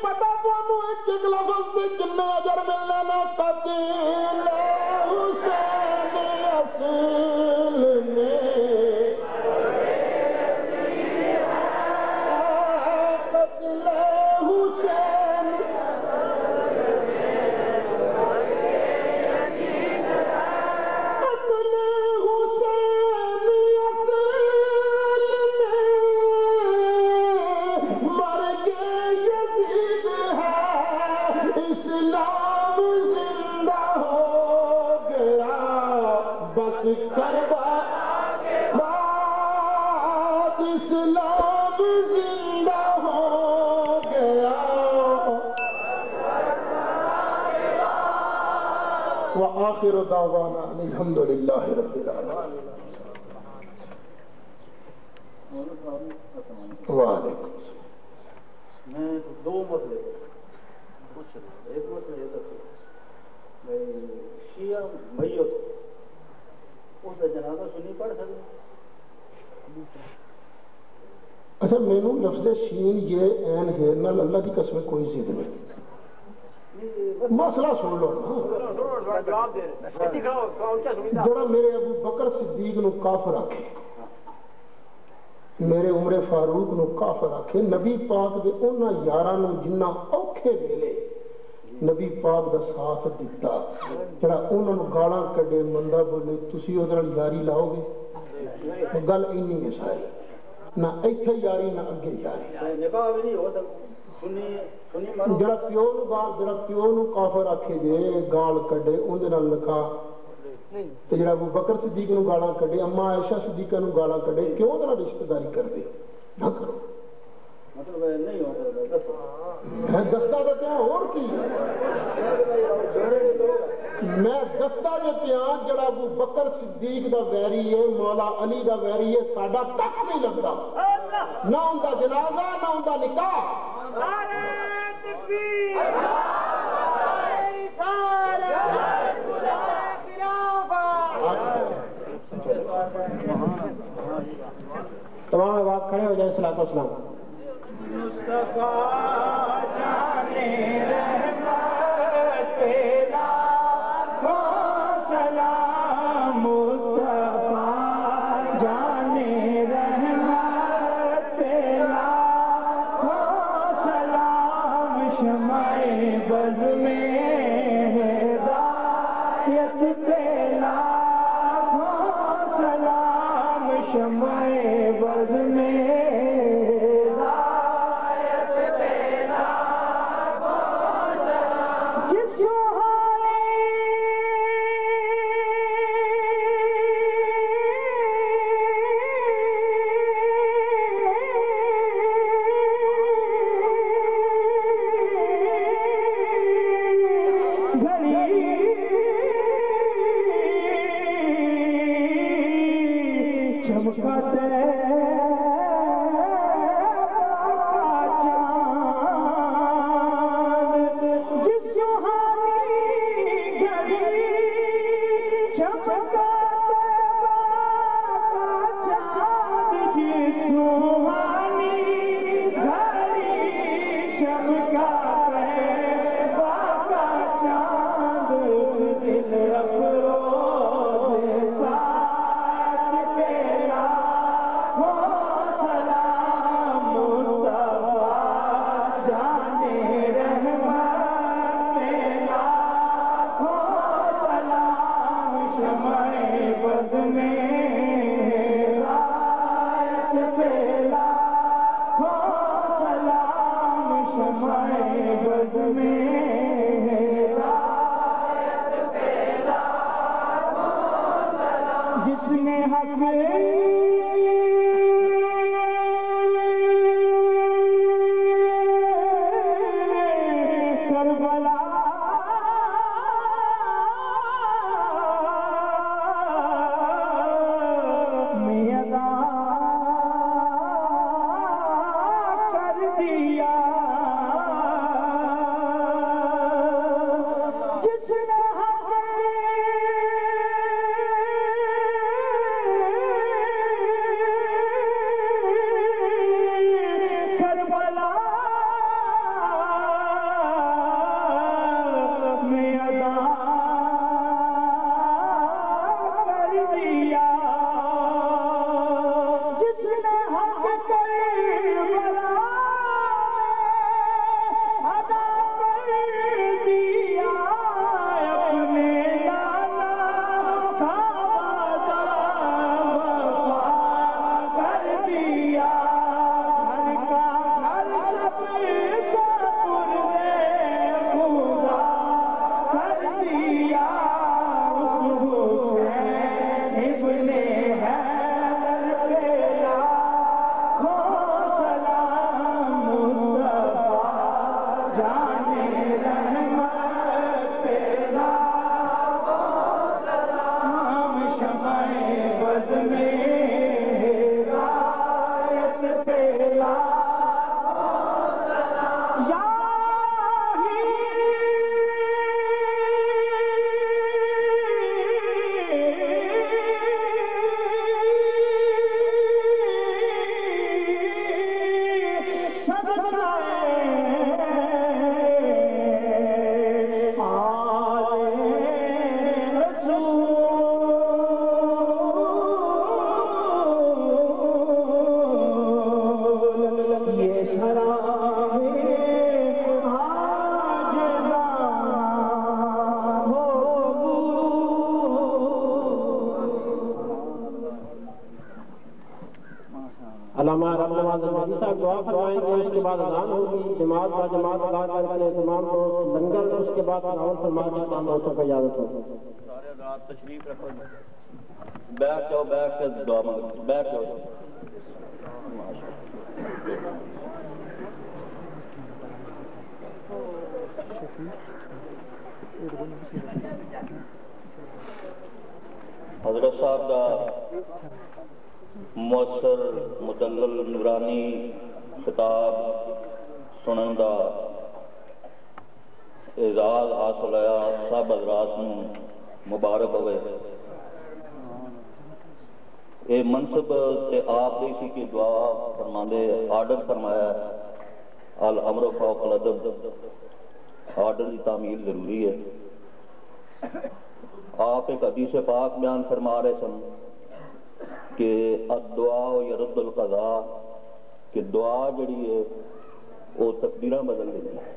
پتا تمہیں ایک لفظ سے کنے اجر ملنے نا قتل حسین اصل میں قتل حسین اسلام زندہ ہو گیا وآخر دعوانا الحمد للہ رب العالمین. وعلیکم السلام. میں دو مسئلے پوچھ رہا ہوں. ایک مسئلہ یہ تھا شیعہ میت اس کا جنازہ سنی پڑھ سکتے. اچھا مینو لفظ شین یہ این ہے نہ اللہ کی قسم کوئی ضد نہیں. مسئلہ سن لو نا. جڑا میرے ابو بکر صدیق نو کافر آکھے میرے عمر فاروق نو کافر آکھے نبی پاک دے انہاں یاراں نو جنہ اوکھے ویلے نبی پاک دا ساتھ دیتا جڑا انہاں نو گالاں کڈے مندا بولے تسی اودے نال یاری لاؤ گے. گل اینی ہے ساری نہ ایتھے یاری نہ اگے یاری. نکاح بھی نہیں ہو سکتا. جڑا پیو نو کافر آکھے جے گال کڈے اندے نال نکاح تے جڑا ابو بکر صدیق نو گالاں کڈے اما عائشہ صدیقہ نو گالاں کڈے کیوں اودے نال رشتہ داری کردے نہ کرو. مطلب نہیں ہو سکتا. میں دستا تے پیا اور کی میں دستا جے پیا جڑا ابو بکر صدیق دا ویری ہے مولا علی دا ویری ہے ساڈا تک نہیں لگدا نہ اوندا جنازہ نہ اوندا نکاح. تمام بات کھڑے ہو جائیں. صلاۃ والسلام. مصطفیٰ جانے رحمت پیدا کو سلام. مصطفیٰ جانے رحمت پیدا کو سلام. شمع بز میں ہدایت پیدا کو سلام. شمع بز میں علامہ رب نواز الحدی صاحب دعا فرمائیں گے، اس کے بعد اذان ہوگی، جماعت با جماعت ادا کر کے تمام دوست لنگر، اس کے بعد تناول فرما کے تمام دوستوں کو اجازت ہو۔ سارے حضرات تشریف رکھو، بیٹھ جاؤ، بیٹھ کے دعا مانگو، بیٹھ جاؤ۔ حضرت صاحب کا مؤثر مدلل نورانی خطاب سنن دا اعزاز حاصل ہوا، سب حضرات نو مبارک ہوئے۔ یہ منصب تے آپ دی سی کی دعا فرماندے آرڈر فرمایا الامر فوق الادب، آرڈر کی تعمیل ضروری ہے۔ آپ ایک حدیث پاک بیان فرما رہے سن کہ الدعاء یرد القضاء، کہ دعا جڑی ہے وہ تقدیراں بدل دیتی ہے۔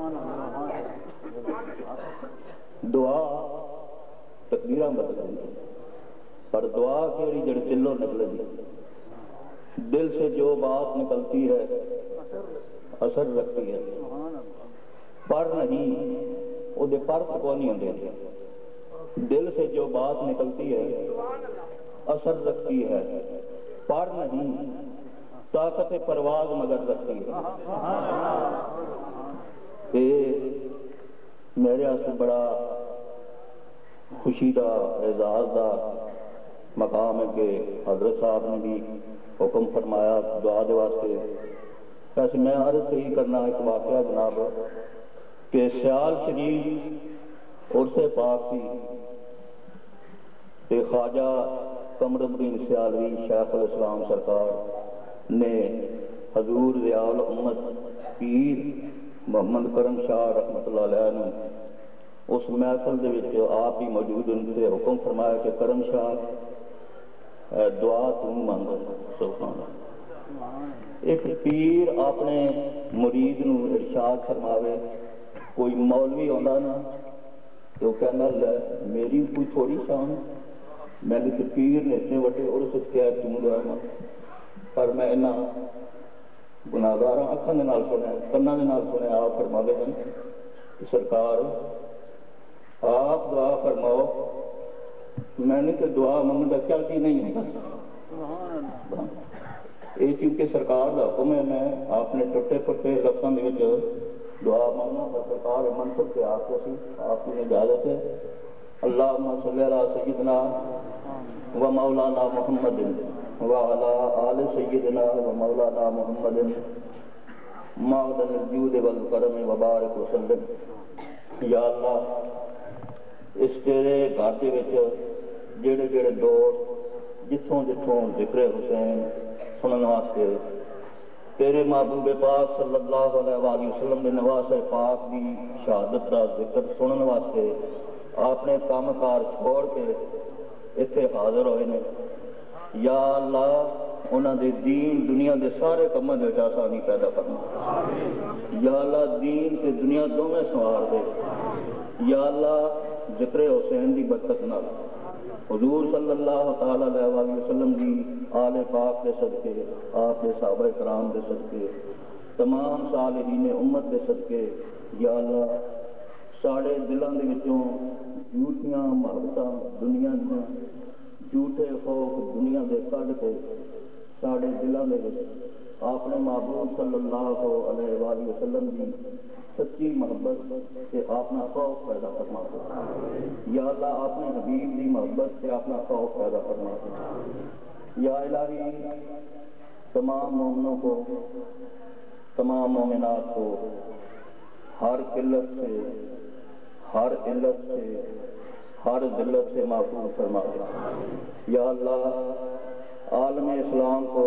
دعا تقدیراں بدل دیتی ہے، پر دعا کیڑی جڑی دلوں نکلے گی، دل سے جو بات نکلتی ہے اثر رکھتی ہے، پر نہیں وہ پر کو نہیں ہوتے۔ دل سے جو بات نکلتی ہے اثر رکھتی ہے، پر نہیں طاقت پرواز مگر رکھتی ہے۔ یہ میرے واسطے بڑا خوشی کا اعزاز کا مقام ہے کہ حضرت صاحب نے بھی حکم فرمایا دعا دے واسطے۔ ویسے میں عرض صحیح کرنا ایک واقعہ جناب کہ سیال شریف عرس پاک سی تے خواجہ قمر الدین سیالوی شیخ الاسلام سرکار نے حضور ضیاء الامت پیر محمد کرم شاہ رحمۃ اللہ علیہ نے اس محفل دے وچ آپ ہی موجود ان سے حکم فرمایا کہ کرم شاہ دعا تم مانگ۔ سبحان اللہ۔ ایک پیر اپنے مرید نو ارشاد فرماوے، کوئی مولوی آندا نا تو کہنا لے میری کوئی تھوڑی شان، میں نے تو پیر نے اتنے وڈے اور اس کیا تم دعا مانگ، پر میں انہاں گناہگاراں اکھاں دے نال سنیا، کناں دے نال سنیا۔ آپ فرماندے ہیں کہ سرکار آپ دعا فرماؤ، میں نے تو دعا منگدا چلتی نہیں ہے۔ یہ کیونکہ سرکار کا حکم ہے، میں آپ نے ٹوٹے پھٹے لفظوں کے دعا مانگنا، پر سرکار منصب سے آپ کو سی، آپ کی اجازت ہے۔ اللہم صلی علی سیدنا و مولانا محمد وعلی آل سیدنا و مولانا محمد معدن الجود والکرم وبارک وسلم۔ یا اللہ اس تیرے گھر دے وچ جڑے جڑے دوست جتھوں جتھوں ذکر حسین سنن واسطے تیرے محبوب پاک صلی اللہ علیہ وآلہ وسلم دے نواسے پاک دی شہادت دا ذکر سنن واسطے اپنے کام کار چھوڑ کے اتنے حاضر ہوئے نے، یا اللہ انہاں دے دین دنیا دے سارے کاماں دے وچ آسانی پیدا فرما۔ یا اللہ دین تے دنیا دونوں سنوار دے۔ یا اللہ ذکر حسین دی برکت نال حضور صلی اللہ تعالی علیہ وآلہ وسلم دی آل پاک دے صدقے، آپ دے صحابہ کرام دے صدقے، تمام صالحین امت دے صدقے، یا اللہ ساڑے دلوں دے وچوں جھوٹیاں محبتاں دنیا دیاں، جھوٹے خوف دنیا دے کڈ کے ساڑے دلوں دے وچ اپنے محبوب صلی اللہ علیہ وآلہ وسلم دی سچی محبت سے اپنا خوف پیدا فرما دے یا اللہ اپنے حبیب کی محبت سے اپنا خوف پیدا فرما دے یا الہی تمام مومنوں کو تمام مومنات کو ہر قلت سے ہر علت سے ہر ذلت سے محفوظ فرما دے یا اللہ عالم اسلام کو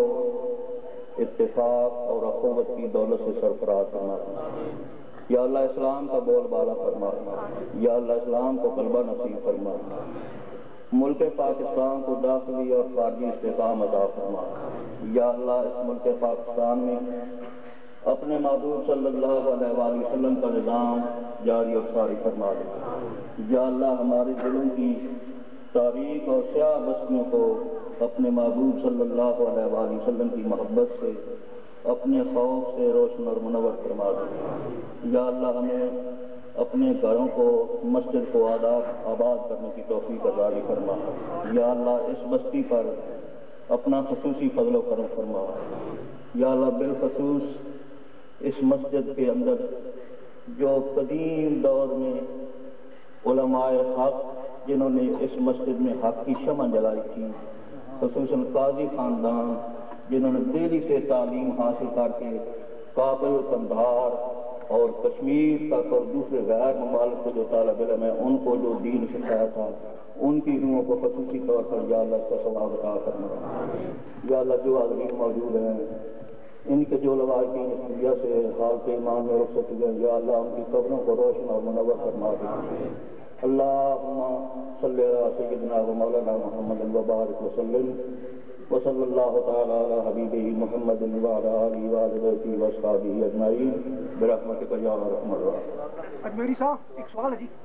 اتفاق اور اخوت کی دولت سے سرفراز فرما یا اللہ اسلام کا بول بالا فرما یا اللہ اسلام کو غلبہ نصیب فرما ملک پاکستان کو داخلی اور خارجی استحکام عطا فرما یا اللہ اس ملک پاکستان میں اپنے محبوب صلی اللہ علیہ وآلہ وسلم کا نظام جاری اور ساری فرما دے یا اللہ ہمارے دلوں کی تاریخ اور سیاہ بستیوں کو اپنے محبوب صلی اللہ علیہ وآلہ وسلم کی محبت سے اپنے خوف سے روشن اور منور فرما دے یا اللہ ہمیں اپنے گھروں کو مسجد کو آباد کرنے کی توفیق عطا فرما یا اللہ اس بستی پر اپنا خصوصی فضل و کرم فرما یا اللہ بالخصوص اس مسجد کے اندر جو قدیم دور میں علماء حق جنہوں نے اس مسجد میں حق کی شمع جلائی تھی خصوصاً قاضی خاندان جنہوں نے دہلی سے تعلیم حاصل کر کے کابل قندھار اور کشمیر تک اور دوسرے غیر ممالک کو جو طالب علم ہیں ان کو جو دین سکھایا تھا ان کی روحوں کو خصوصی طور پر یا اللہ اس کا ثواب عطا فرما یا اللہ جو آدمی موجود ہیں ان کے جو لوائقین اس دنیا سے حال کے ایمان میں رخصت ہوئے یا اللہ ان کی قبروں کو روشن اور منور فرما دے اللہم صلی علی سیدنا و مولانا محمد وبارک وسلم وصلی اللہ تعالی علی حبیبہ محمد وعلی آلہ وآلہ واصحابہ اجمعین برحمتک یا ارحم الراحمین۔ اجمیری صاحب ایک سوال ہے جی۔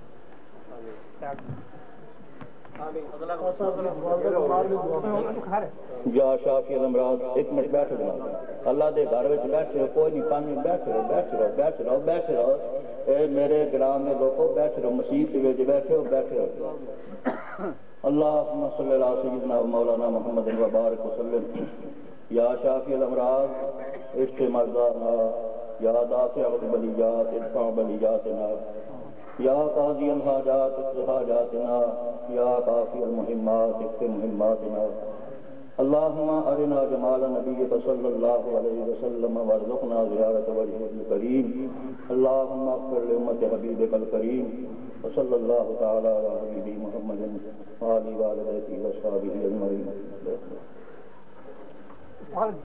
یا شافی الامراض ایک منٹ بیٹھو جناب اللہ دے گھر وچ بیٹھے کوئی نہیں 5 منٹ بیٹھے رہو اے میرے گرام میں لوگوں بیٹھے رہو مسجد وچ بیٹھے ہو اللہم صلی علی سیدنا مولانا محمد وبارک وسلم یا شافی الامراض اشف مرضانا یا دافع البلیات ادفع بلیاتنا یا قاضی الحاجات اقض حاجاتنا یا قافی المہمات اقض مہماتنا اللہم ارنا جمال نبیک صلی اللہ علیہ وسلم وارزقنا زیارت وجہہ الکریم اللہم اغفر لامت حبیبک الکریم وصلی اللہ تعالی علی حبیبی محمد وآلہ وآلہ واصحابہ اجمعین۔